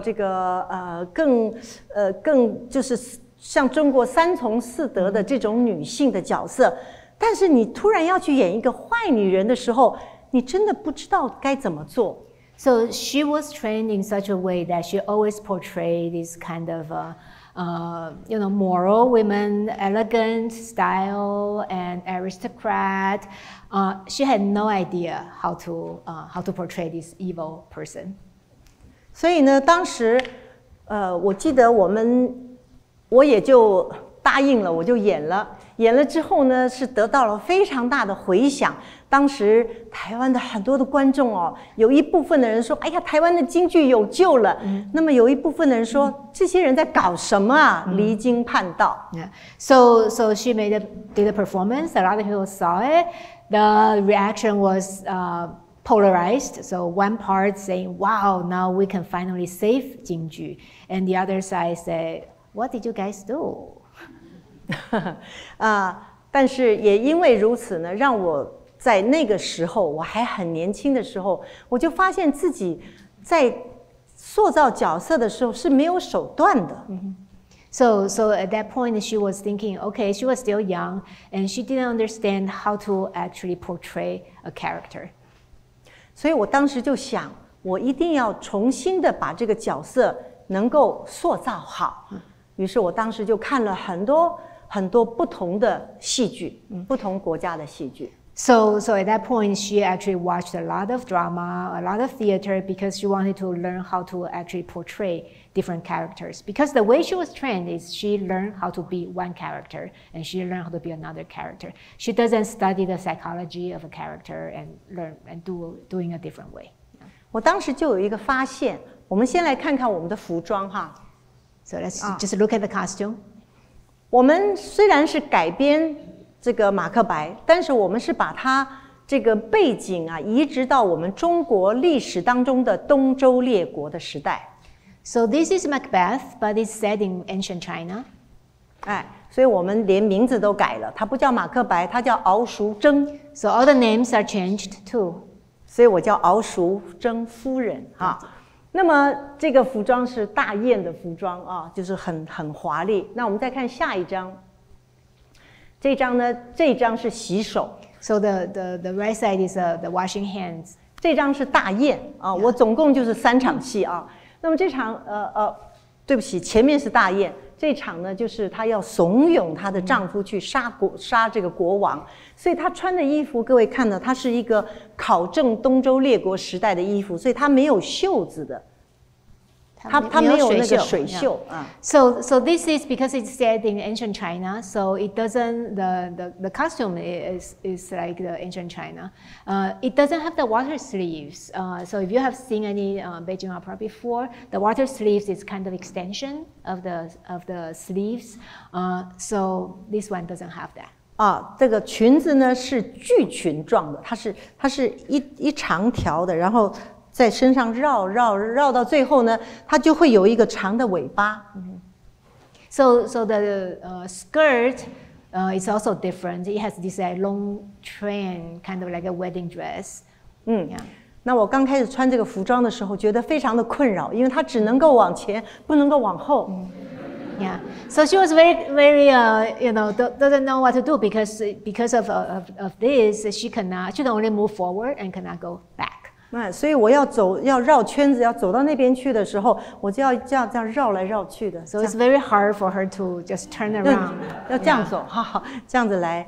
更就是像中国三从四德的这种女性的角色。但是你突然要去演一个坏女人的时候，你真的不知道该怎么做。 So she was trained in such a way that she always portrayed this kind of, moral women, elegant style, and aristocrat. She had no idea how to portray this evil person. 所以呢，当时，我记得我也就答应了，我就演了。演了之后呢，是得到了非常大的回响。当时台湾的很多的观众哦，有一部分的人说：“哎呀，台湾的京剧有救了。”那么有一部分的人说：“这些人在搞什么啊？离经叛道。” Yeah. So she did a performance. A lot of people saw it. The reaction was polarized. So one part saying, "Wow, now we can finally save Jingju," and the other side said, "What did you guys do?" 但是也因为如此呢，让我在那个时候，我还很年轻的时候，我就发现自己在塑造角色的时候是没有手段的。 So at that point, she was thinking, okay, she was still young, and she didn't understand how to actually portray a character. 所以我当时就想，我一定要重新的把这个角色能够塑造好。于是我当时就看了很多不同的戏剧，不同国家的戏剧。 So at that point, she actually watched a lot of drama, a lot of theater, because she wanted to learn how to actually portray different characters. Because the way she was trained is she learned how to be one character, and she learned how to be another character. She doesn't study the psychology of a character and learn and doing a different way. 我当时就有一个发现，我们先来看看我们的服装哈。 So let's just look at the costume. 我们虽然是改编这个马克白，但是我们是把它这个背景啊移植到我们中国历史当中的东周列国的时代。 So this is Macbeth, but it's set in ancient China. 哎，所以我们连名字都改了，它不叫马克白，它叫敖淑珍。 So all the names are changed too. 所以我叫敖淑珍夫人哈。那么这个服装是大宴的服装啊，就是很华丽。那我们再看下一张。这张呢，这张是洗手。 So the right side is the washing hands. 这张是大宴啊，我总共就是3场戏啊。那么这场对不起，前面是大宴，这场呢就是她要怂恿她的丈夫去杀这个国王，所以她穿的衣服，各位看到，它是一个考证东周列国时代的衣服，所以它没有袖子的。它没有那个水袖啊。 So this is because it's set in ancient China, so it doesn't the costume is like the ancient China. It doesn't have the water sleeves. So if you have seen any Beijing opera before, the water sleeves is kind of extension of the sleeves. So this one doesn't have that. 啊，这个裙子呢是巨裙状的，它是一长条的，然后在身上绕到最后呢，它就会有一个长的尾巴。 So the skirt is also different. It has this long train, kind of like a wedding dress. Yeah. 那我刚开始穿这个服装的时候，觉得非常的困扰，因为它只能够往前，不能够往后。 Yeah. So she was very doesn't know what to do because of this she can only move forward and cannot go back. 所以我要绕圈子，要走到那边去的时候，我就要这样绕来绕去的。 So it's very hard for her to just turn around. 要这样走，哈，这样子来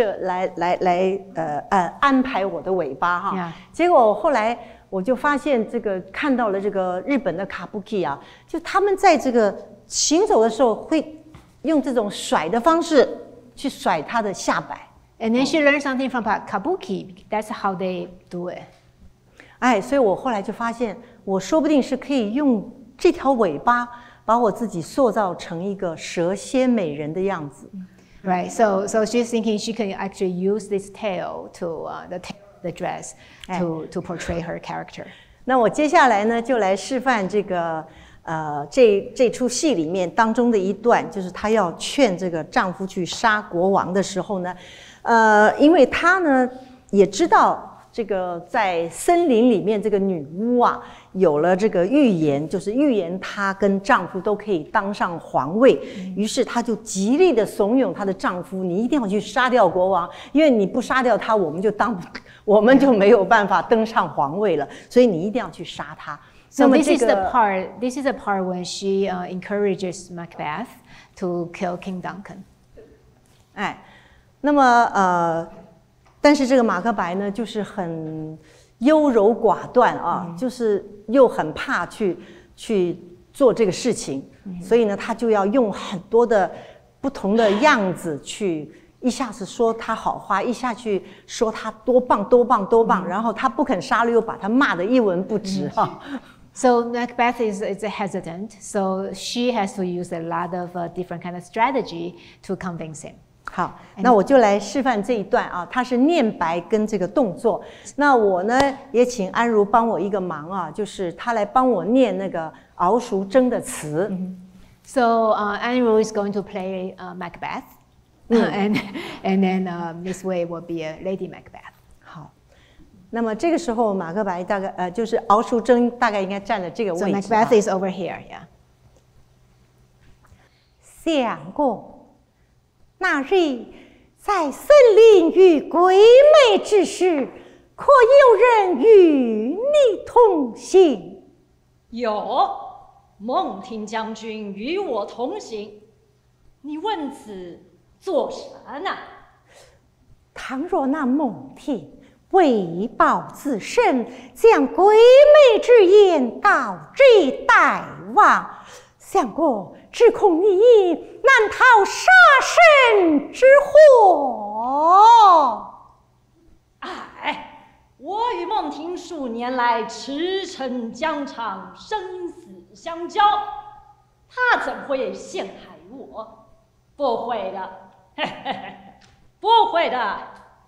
安排我的尾巴哈。结果后来我就发现看到了这个日本的卡布基啊，就他们在这个行走的时候会用这种甩的方式去甩他的下摆。 And then she learned something from kabuki. That's how they do it. 哎，所以我后来就发现，我说不定是可以用这条尾巴把我自己塑造成一个蛇蝎美人的样子。 Right. So she's thinking she can actually use this tail to the dress to portray her character. 那我接下来呢，就来示范这个。这出戏里面当中的一段，就是她要劝这个丈夫去杀国王的时候呢，因为她呢也知道这个在森林里面这个女巫啊有了这个预言，就是预言她跟丈夫都可以当上皇位，于是她就极力的怂恿她的丈夫，你一定要去杀掉国王，因为你不杀掉他，我们就没有办法登上皇位了，所以你一定要去杀他。 So this is the part when she encourages Macbeth to kill King Duncan. 哎，那么但是这个马克白呢，就是很优柔寡断啊，就是又很怕去做这个事情，所以呢，他就要用很多的不同的样子去。一下子说他好话，一下去说他多棒，然后他不肯杀了，又把他骂得一文不值哈。 So Macbeth is hesitant, so she has to use a lot of different kind of strategy to convince him. 好，那我就来示范这一段啊，它是念白跟这个动作。那我呢也请安如帮我一个忙啊，就是她来帮我念那个敖淑珍的词。 So Anru is going to play Macbeth. And then Miss Wei will be a Lady Macbeth. 好，那么这个时候马克白大概就是敖淑珍大概应该站在这个位置。 So Macbeth is over here, yeah. 想过那日在森林遇鬼魅之事，可有人与你同行？ 有，孟听将军与我同行。你问此做什么呢？ 倘若那孟婷为报自身，将鬼魅之言告知大王，相国只恐你难逃杀身之祸。 哎，我与孟婷数年来驰骋疆场，生死相交，他怎会陷害我？不会的，嘿嘿嘿，不会的。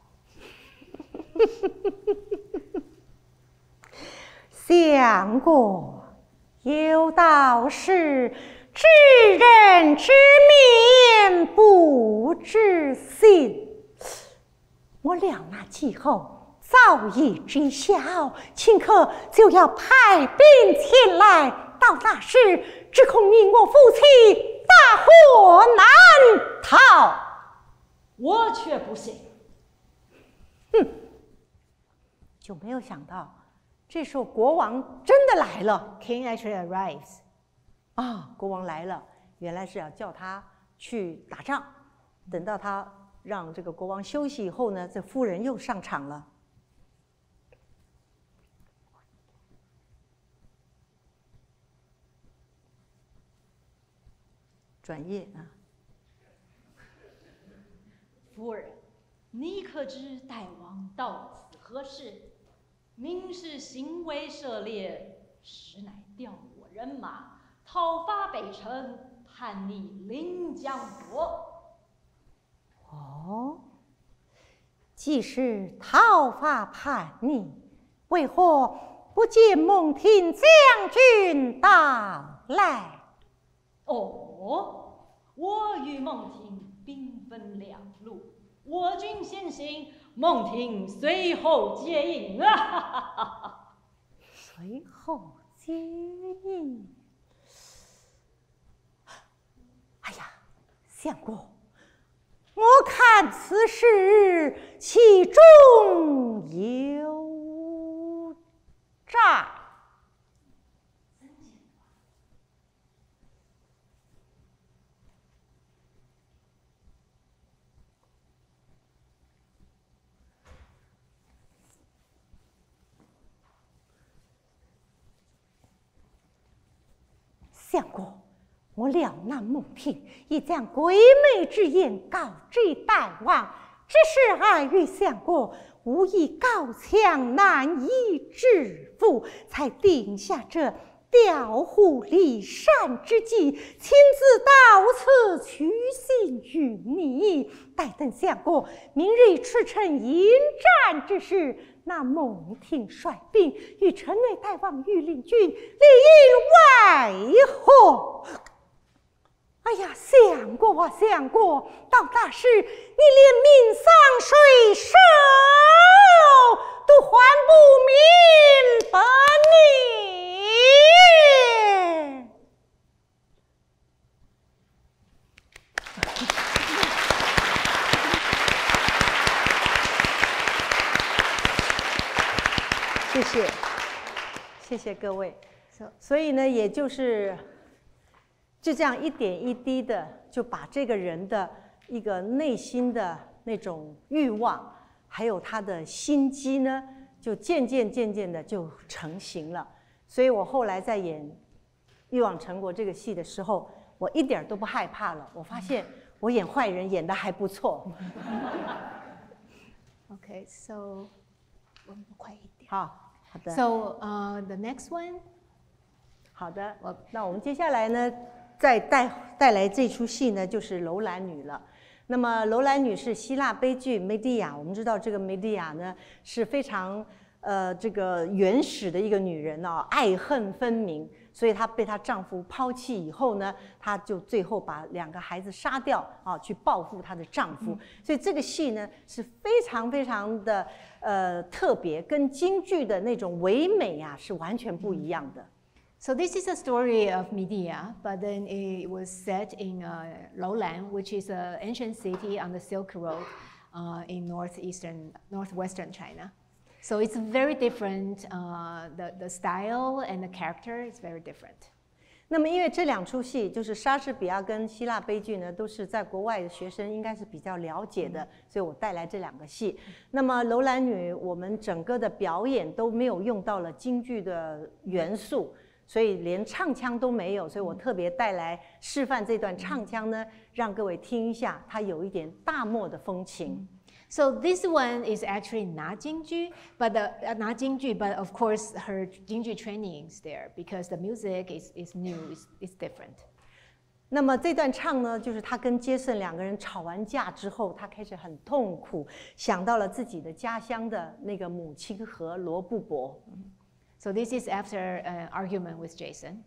相国有道是，知人知面不知心。我料那气候早已知晓，顷刻就要派兵前来，到那时只恐你我夫妻大祸难逃。 我却不信。 就没有想到，这时候国王真的来了。 King actually arrives. 国王来了，原来是要叫他去打仗。等到他让这个国王休息以后呢，这夫人又上场了。转页啊， 夫人，你可知大王到此何事？明是行为涉猎，实乃调我人马，讨伐北城，叛逆临江国。 既是讨伐叛逆，为何不见孟婷将军到来？ 我与孟婷兵分两路，我军先行，孟婷随后接应啊！ 随后接应。哎呀，相国，我看此事其中有诈。相国，我料那孟婷已将鬼魅之言告知大王，只是碍于相国无意高强难以制服，才定下这调虎离山之计，亲自到此取信于你。待等相国明日驰骋迎战之时，那孟婷率兵与城内大王御林军里应外合。哎呀，相国啊，相国，到那时你连命丧谁手都还不明白你。谢谢，谢谢各位。所以呢，也就是就这样一点一滴的，就把这个人的一个内心的那种欲望，还有他的心机呢，就渐渐的就成型了。所以我后来在演《欲望成国》这个戏的时候，我一点都不害怕了。我发现我演坏人演得还不错。 Okay, so 我们快一点。 好的。 So the next one. 好的，那我们接下来呢，再带来这出戏呢，就是《楼兰女》了。那么，《楼兰女》是希腊悲剧 Medea。我们知道这个 Medea 呢是非常这个原始的一个女人哦，爱恨分明，所以她被她丈夫抛弃以后呢，她就最后把2个孩子杀掉啊，去报复她的丈夫。所以这个戏呢是非常的特别，跟京剧的那种唯美啊是完全不一样的。 So this is a story of Medea, but then it was set in Lowland, which is an ancient city on the Silk Road in northwestern China. So it's very different. The style and the character is very different. 那么因为这2出戏就是莎士比亚跟希腊悲剧呢，都是在国外的学生应该是比较了解的，所以我带来这2个戏。那么楼兰女我们整个的表演都没有用到了京剧的元素，所以连唱腔都没有，所以我特别带来示范这段唱腔呢，让各位听一下，它有一点大漠的风情。 So this one is actually not Jingju, but of course her Jingju training is there because the music is new, is different. 那么这段唱呢，就是他跟杰森2个人吵完架之后，他开始很痛苦，想到了自己的家乡的那个母亲河罗布泊。 So this is after an argument with Jason.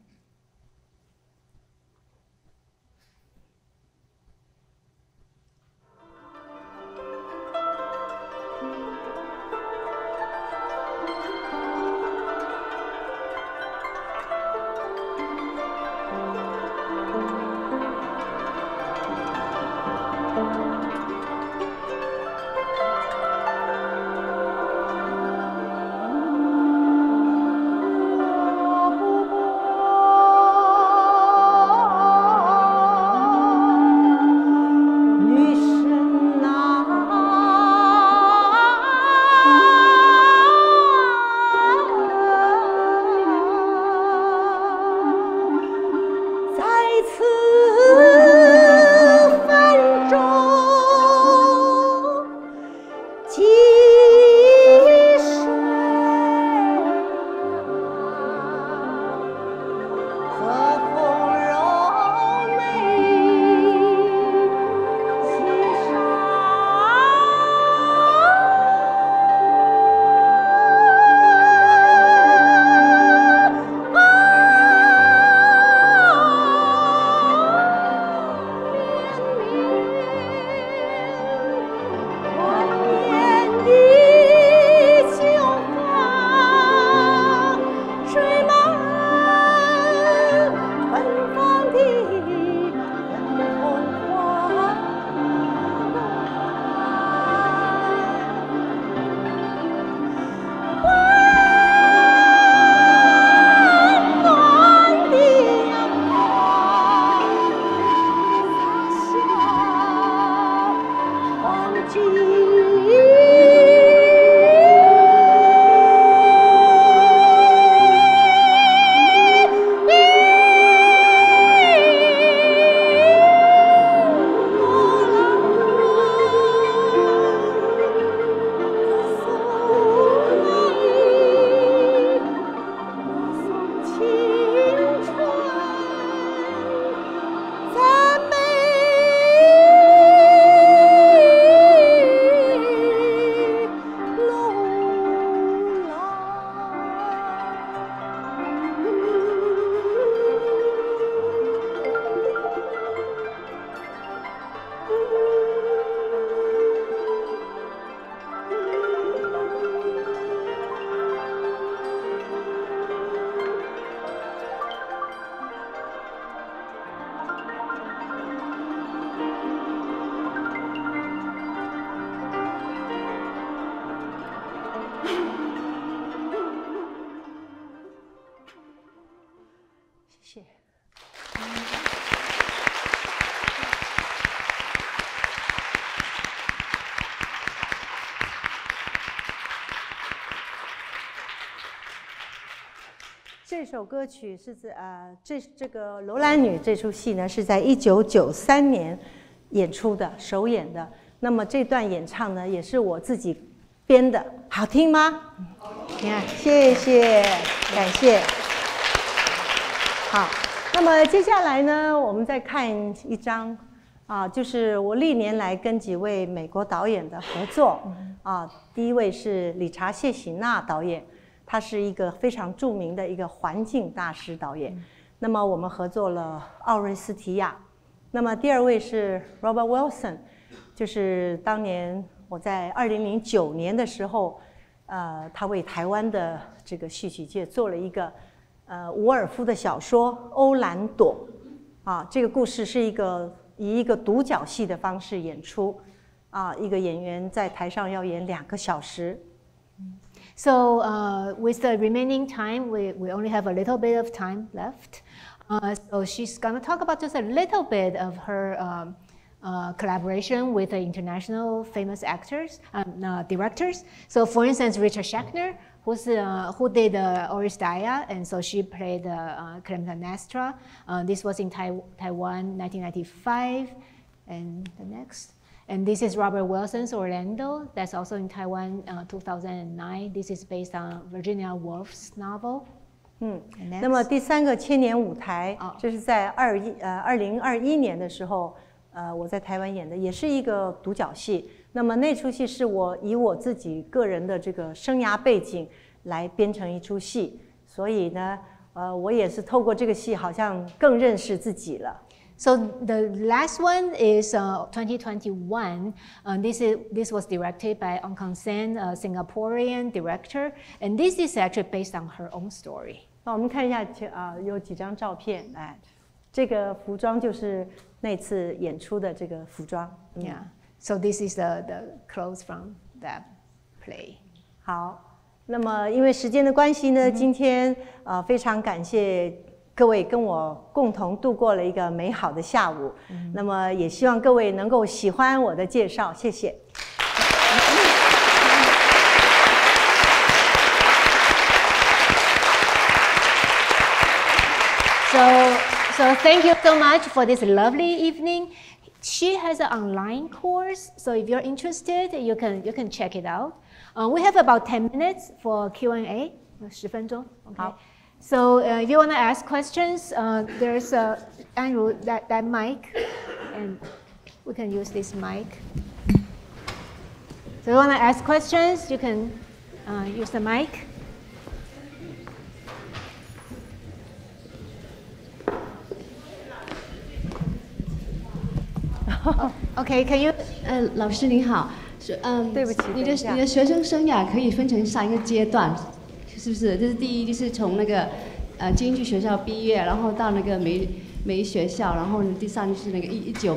这首歌曲是这个《楼兰女》这出戏呢，是在1993年演出的，首演的。那么这段演唱呢，也是我自己编的，好听吗？你看，谢谢，感谢。好，那么接下来呢，我们再看一张就是我历年来跟几位美国导演的合作第一位是理查·谢喜纳导演。他是一个非常著名的一个环境大师导演，那么我们合作了奥瑞斯提亚。那么第二位是 Robert Wilson， 就是当年我在2009年的时候，他为台湾的这个戏曲界做了一个伍尔夫的小说《欧兰朵》这个故事是以一个独角戏的方式演出一个演员在台上要演2个小时。 So with the remaining time, we only have a little bit of time left. So she's gonna talk about just a little bit of her collaboration with the international famous actors, directors. So for instance, Richard Schachner, who did Oresteia, and so she played Clytemnestra. This was in Taiwan, 1995, and the next. And this is Robert Wilson's Orlando. That's also in Taiwan, 2009. This is based on Virginia Woolf's novel. 那么第3个千年舞台，这是在2021年的时候，我在台湾演的，也是一个独角戏。那么那出戏是我以我自己个人的这个生涯背景来编成一出戏，所以呢，我也是透过这个戏，好像更认识自己了。 So the last one is 2021. This was directed by Ong Kang Sen, a Singaporean director, and this is actually based on her own story. 那我们看一下有几张照片，哎，这个服装就是那次演出的这个服装。 Yeah. So this is the clothes from that play. 好，那么因为时间的关系呢，今天非常感谢各位跟我共同度过了一个美好的下午。那么也希望各位能够喜欢我的介绍，谢谢。 So thank you so much for this lovely evening. She has an online course, so if you're interested, you can check it out. We have about 10 minutes for Q&A. 10分钟 Okay. So if you want to ask questions, there's Andrew that mic, and we can use this mic. So if you want to ask questions, you can use the mic. Okay, can you? 老师您好， 对不起， 你的学生生涯可以分成3个阶段，是不是？这是第一，就是从那个京剧学校毕业，然后到那个梅学校，然后第3就是那个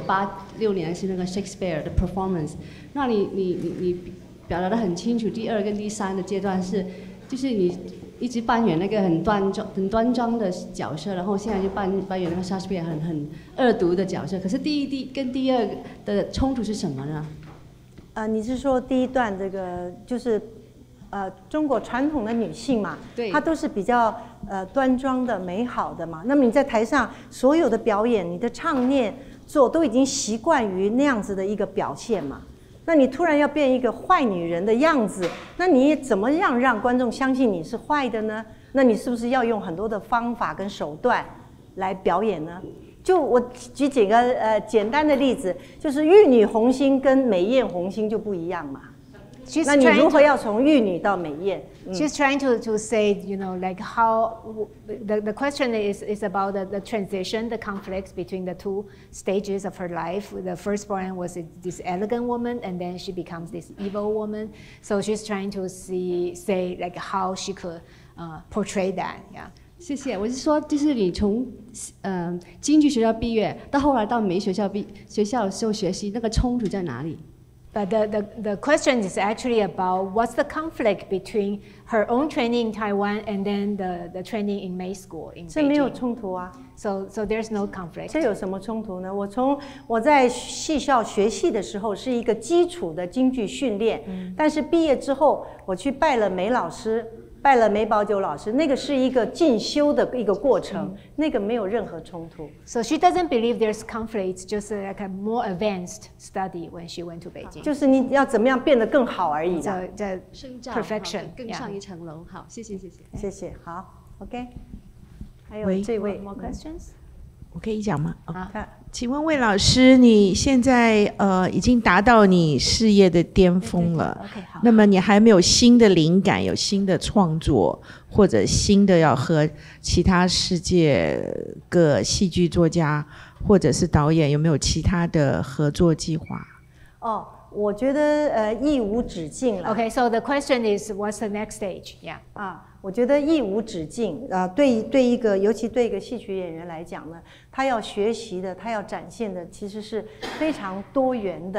1986年是那个 Shakespeare 的 performance。那你表达得很清楚，第2跟第3的阶段是，就是你一直扮演那个很端庄的角色，然后现在就扮演那个莎士比亚很恶毒的角色。可是第1跟第2的冲突是什么呢？ 你是说第1段这个就是中国传统的女性嘛， 对， 她都是比较端庄的、美好的嘛。那么你在台上所有的表演，你的唱念做都已经习惯于那样子的一个表现嘛。那你突然要变一个坏女人的样子，那你怎么样让观众相信你是坏的呢？那你是不是要用很多的方法跟手段来表演呢？就我举几个简单的例子，就是玉女红心跟美艳红心就不一样嘛。那你如何要从玉女到美艳？ She's trying to say, you know, like how the question is about the transition, the conflicts between the 2 stages of her life. The first one was this elegant woman, and then she becomes this evil woman. So she's trying to say like how she could portray that. Yeah. 谢谢。我是说，就是你从京剧学校毕业到后来到梅学校的时候学习，那个冲突在哪里？ But the question is actually about what's the conflict between her own training in Taiwan and then the training in May School in Beijing. 这没有冲突啊。 So there's no conflict. 这有什么冲突呢？我在戏校学戏的时候是一个基础的京剧训练，但是毕业之后我去拜了梅老师。拜了梅葆玖老师，那个是一个进修的一个过程，那个没有任何冲突。 So she doesn't believe there's conflict, just like a more advanced study when she went to Beijing. 就是你要怎么样变得更好而已的。 升照 perfection 更上一层楼。好，谢谢。 谢谢，好 ，OK。还有这位 more questions？ 我可以讲吗？ 好， 请问魏老师，你现在已经达到你事业的巅峰了， OK， 好。 那么你还没有新的灵感，有新的创作，或者新的要和其他世界各戏剧作家或者是导演有没有其他的合作计划？ 哦，我觉得艺无止境了。 Okay, so the question is, what's the next stage? Yeah. 我觉得艺无止境对一个，尤其对一个戏曲演员来讲呢，他要学习的，他要展现的，其实是非常多元的。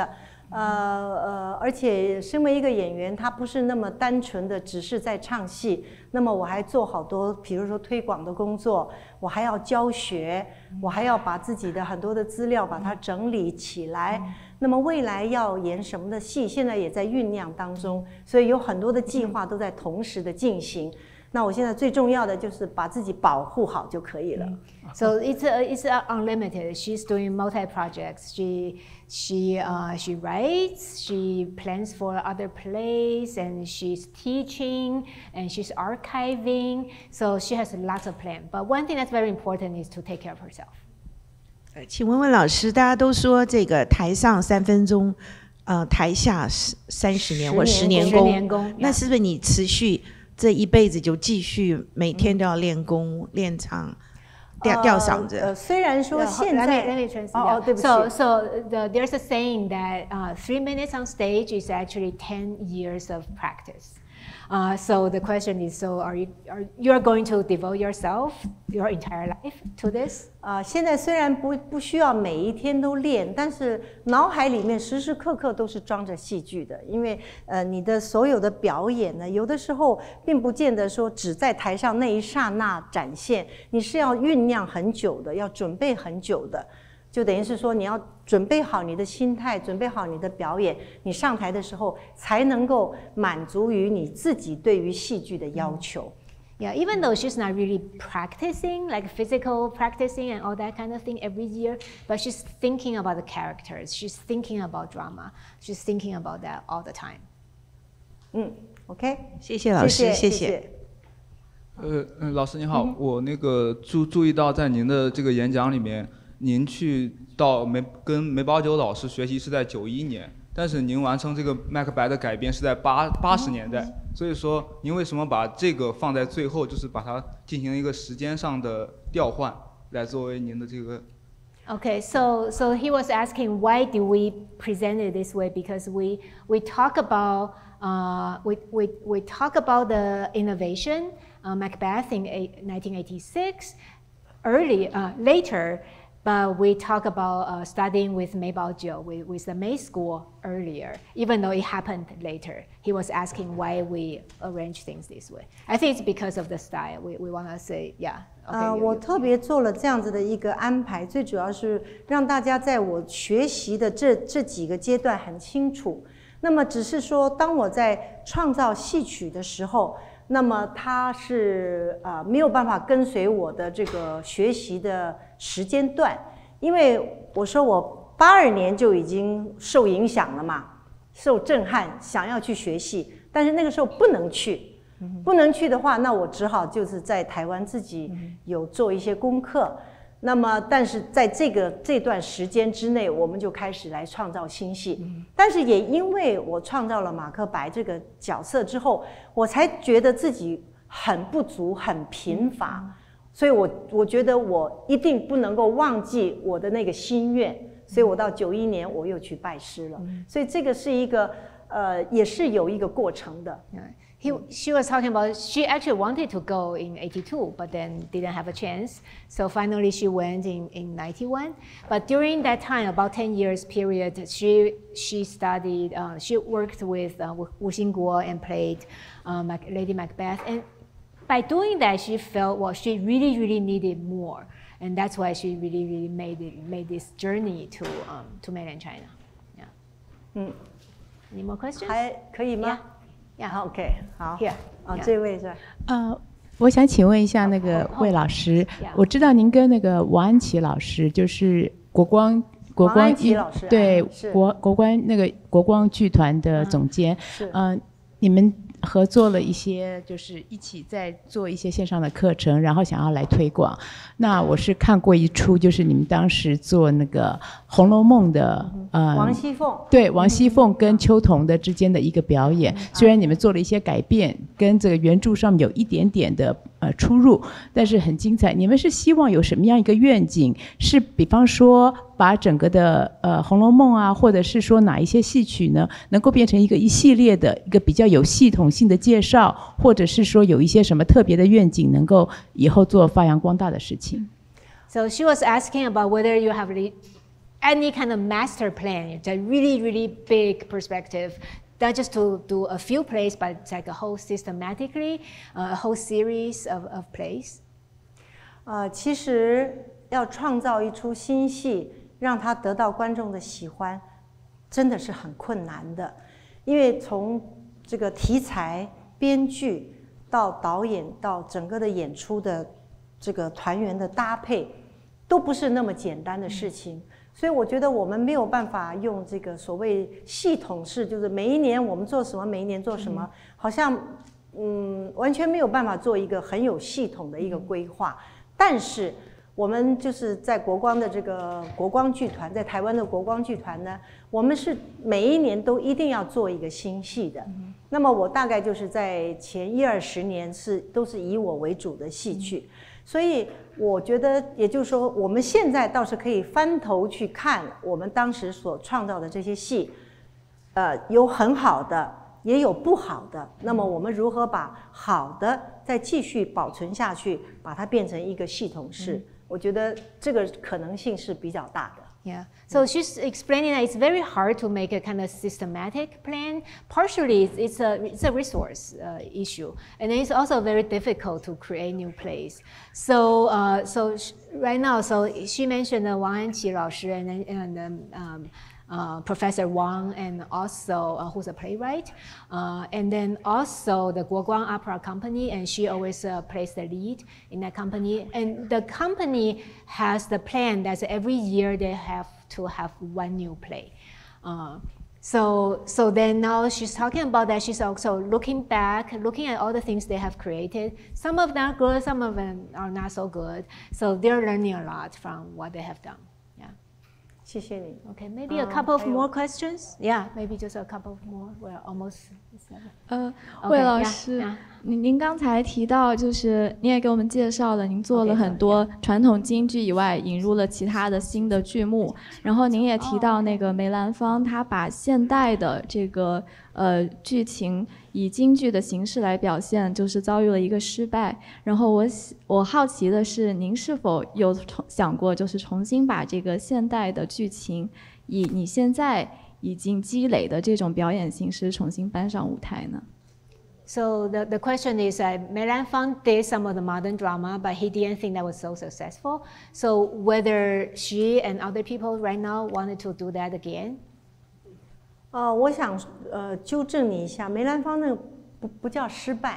而且身为一个演员，他不是那么单纯的只是在唱戏，那么我还做好多，比如说推广的工作，我还要教学，我还要把自己的很多的资料把它整理起来。那么未来要演什么的戏，现在也在酝酿当中，所以有很多的计划都在同时的进行。那我现在最重要的就是把自己保护好就可以了。 So it's unlimited. She's doing multi projects. She writes. She plans for other plays, and she's teaching, and she's archiving. So she has lots of plans. But one thing that's very important is to take care of herself. 请问问老师，大家都说这个台上3分钟，台下30年或10年功，那是不是你持续？这一辈子就继续每天都要练功、练唱、吊嗓子。 虽然说现在 ，Let me translate. 对不起。 There's a saying that 3 minutes on stage is actually 10 years of practice. So the question is, so you are going to devote yourself your entire life to this? 现在虽然不需要每一天都练，但是脑海里面时时刻刻都是装着戏剧的，因为你的所有的表演呢，有的时候并不见得说只在台上那一刹那展现，你是要酝酿很久的，要准备很久的。就等于是说，你要准备好你的心态，准备好你的表演，你上台的时候才能够满足于你自己对于戏剧的要求。 Yeah, even though she's not really practicing, like physical practicing and all that kind of thing every year, but she's thinking about the characters. She's thinking about drama. She's thinking about that all the time. OK， 谢谢老师，谢谢。 老师您好，我那个注意到在您的这个演讲里面。您去到跟梅葆玖老师学习是在91年，但是您完成这个麦克白的改编是在80年代，所以说您为什么把这个放在最后，就是把它进行一个时间上的调换，来作为您的这个。 Okay, so he was asking why do we present it this way? Because we talk about we talk about the innovation, Macbeth in 1986, later. But we talk about studying with Mei Bao with the May School earlier, even though it happened later. He was asking why we arrange things this way. I think it's because of the style. We want to say, yeah. Okay, 我特别做了这样子的一个安排，最主要是让大家在我学习的这几个阶段很清楚。那么只是说，当我在创造戏曲的时候，那么它是没有办法跟随我的这个学习的时间段，因为我说我82年就已经受影响了嘛，受震撼，想要去学戏，但是那个时候不能去，不能去的话，那我只好就是在台湾自己有做一些功课。那么，但是在这段时间之内，我们就开始来创造新戏。但是也因为我创造了马克白这个角色之后，我才觉得自己很不足、很贫乏，所以我觉得我一定不能够忘记我的那个心愿，所以我到91年我又去拜师了。所以这个是一个也是有一个过程的。 She was talking about she actually wanted to go in 82, but then didn't have a chance. So finally she went in 91. But during that time, about 10 years period, she studied, she worked with Wu Xingguo and played Lady Macbeth. And by doing that, she felt, well, she really, really needed more. And that's why she really, really made this journey to mainland China. Yeah. Any more questions? 还可以吗？ OK， 好。这位是。 我想请问一下那个魏老师，我知道您跟那个王安琪老师，就是国光对国光剧团的总监，你们合作了一些，就是一起在做一些线上的课程，然后想要来推广。那我是看过一出，就是你们当时做那个《红楼梦》的， 王熙凤， 对，王熙凤跟秋桐的之间的一个表演。虽然你们做了一些改变，跟这个原著上面有一点点的出入，但是很精彩。你们是希望有什么样一个愿景？是比方说把整个的《红楼梦》啊，或者是说哪一些戏曲呢，能够变成一系列的一个比较有系统性的介绍，或者是说有一些什么特别的愿景，能够以后做发扬光大的事情。 So she was asking about whether you have any kind of master plan. It's a really, really big perspective. Not just to do a few plays, but it's like a whole systematically, a whole series of plays. 其实要创造一出新戏，让它得到观众的喜欢，真的是很困难的。因为从这个题材、编剧到导演，到整个的演出的这个团员的搭配，都不是那么简单的事情。所以我觉得我们没有办法用这个所谓系统式，就是每一年我们做什么，每一年做什么，好像完全没有办法做一个很有系统的一个规划。但是我们就是在国光的这个国光剧团，在台湾的国光剧团呢，我们是每一年都一定要做一个新戏的。那么我大概就是在前10-20年都是以我为主的戏剧。所以我觉得，也就是说，我们现在倒是可以翻头去看我们当时所创造的这些戏，有很好的，也有不好的。那么我们如何把好的再继续保存下去，把它变成一个系统式？我觉得这个可能性是比较大的。 Yeah, so she's explaining that it's very hard to make a kind of systematic plan. Partially, it's a resource issue, and then it's also very difficult to create new plays. So, right now, so she mentioned Wang Anqi 老师 and Professor Wang, and also who's a playwright, and then also the Guoguang Opera Company, and she always plays the lead in that company. And the company has the plan that every year they have to have one new play. So then now she's talking about that. She's also looking back, looking at all the things they have created. Some of them are good, some of them are not so good. So they're learning a lot from what they have done. 谢谢你。 Okay, maybe a couple of more questions. Yeah, maybe just a couple of more. We're almost. 魏老师，您刚才提到，就是你也给我们介绍了，您做了很多传统京剧以外，引入了其他的新的剧目。然后您也提到那个梅兰芳，他把现代的这个剧情以京剧的形式来表现，就是遭遇了一个失败。然后我好奇的是，您是否有想过，就是重新把这个现代的剧情，以你现在已经积累的这种表演形式重新搬上舞台呢？ So the question is, Mei Lanfang did some of the modern drama, but he didn't think that was so successful. So whether she and other people right now wanted to do that again? 我想纠正你一下，梅兰芳那个不叫失败。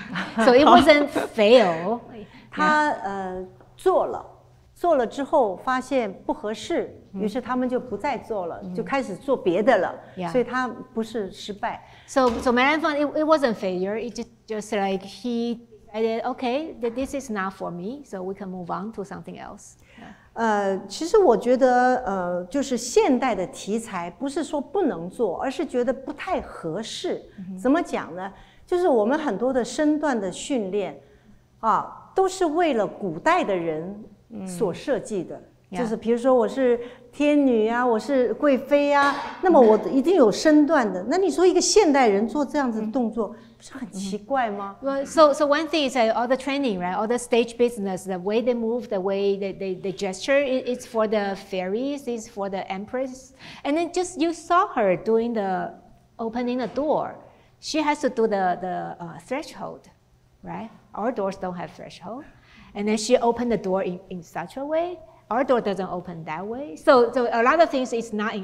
So it wasn't fail. 他做了之后发现不合适，于是他们就不再做了，就开始做别的了。所以他不是失败。 So Mei Lanfang, it wasn't failure. It just like he decided, okay, that this is not for me, so we can move on to something else. 其实我觉得就是现代的题材不是说不能做，而是觉得不太合适。怎么讲呢？就是我们很多的身段的训练啊，都是为了古代的人所设计的。就是比如说我是天女啊，我是贵妃啊，那么我一定有身段的。那你说一个现代人做这样子的动作，不是很奇怪吗？ Well, so one thing is all the training, right? All the stage business, the way they move, the way they gesture, it's for the fairies, it's for the empress. And then just you saw her doing the opening the door. She has to do the threshold, right? Our doors don't have threshold. And then she opened the door in such a way. Our door doesn't open that way. So a lot of things is not in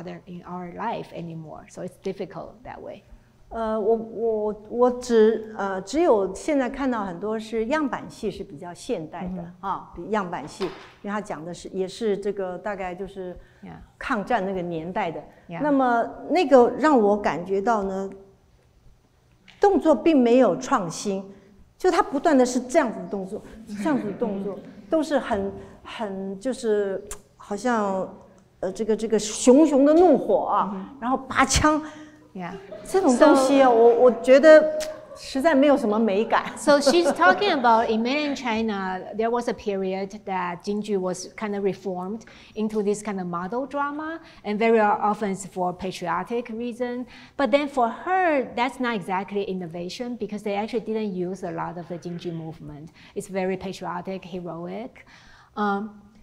our life anymore. So it's difficult that way. 我只有现在看到很多是样板戏是比较现代的啊，比样板戏，因为它讲的是也是这个大概就是抗战那个年代的。那么那个让我感觉到呢，动作并没有创新，就它不断的是这样子的动作，这样子的动作都是很就是好像这个熊熊的怒火啊，然后拔枪。 这种东西我觉得实在没有什么美感。 So she's talking about in mainland China, there was a period that Jingju was kind of reformed into this kind of model drama, and very often it's for patriotic reason. But then for her, that's not exactly innovation because they actually didn't use a lot of the Jingju movement. It's very patriotic, heroic.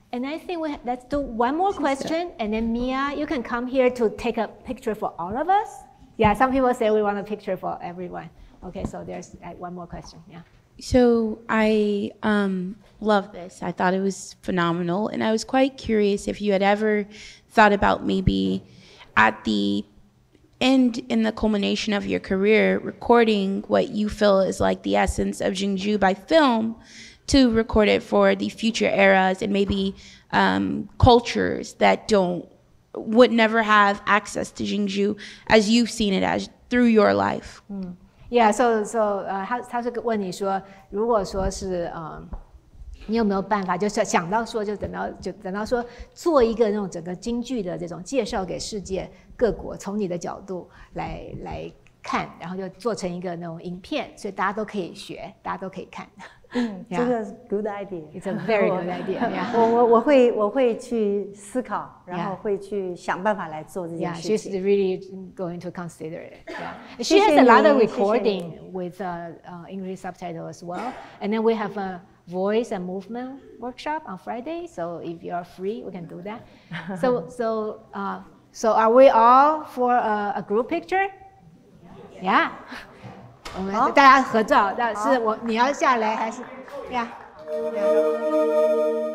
And I think let's do one more question, and then Mia, you can come here to take a picture for all of us. Yeah, some people say we want a picture for everyone. Okay, so there's one more question. Yeah. So I love this. I thought it was phenomenal, and I was quite curious if you had ever thought about maybe at the end, in the culmination of your career, recording what you feel is like the essence of Jingju by film, to record it for the future eras and maybe cultures that would never have access to Jingju as you've seen it as through your life. Yeah, so 他是问你说，如果说是你有没有办法，就是想到说，就等到说做一个那种整个京剧的这种介绍给世界各国，从你的角度来看，然后就做成一个那种影片，所以大家都可以学，大家都可以看。 这个 good idea. It's a very good idea. Yeah. 我会去思考，然后会去想办法来做这件事情。 Yeah, she's really going to consider it. Yeah. She has a lot of recording with English subtitle as well, and then we have a voice and movement workshop on Friday. So if you are free, we can do that. So are we all for a group picture? Yeah. 我们大家合照，但是你要下来还是呀？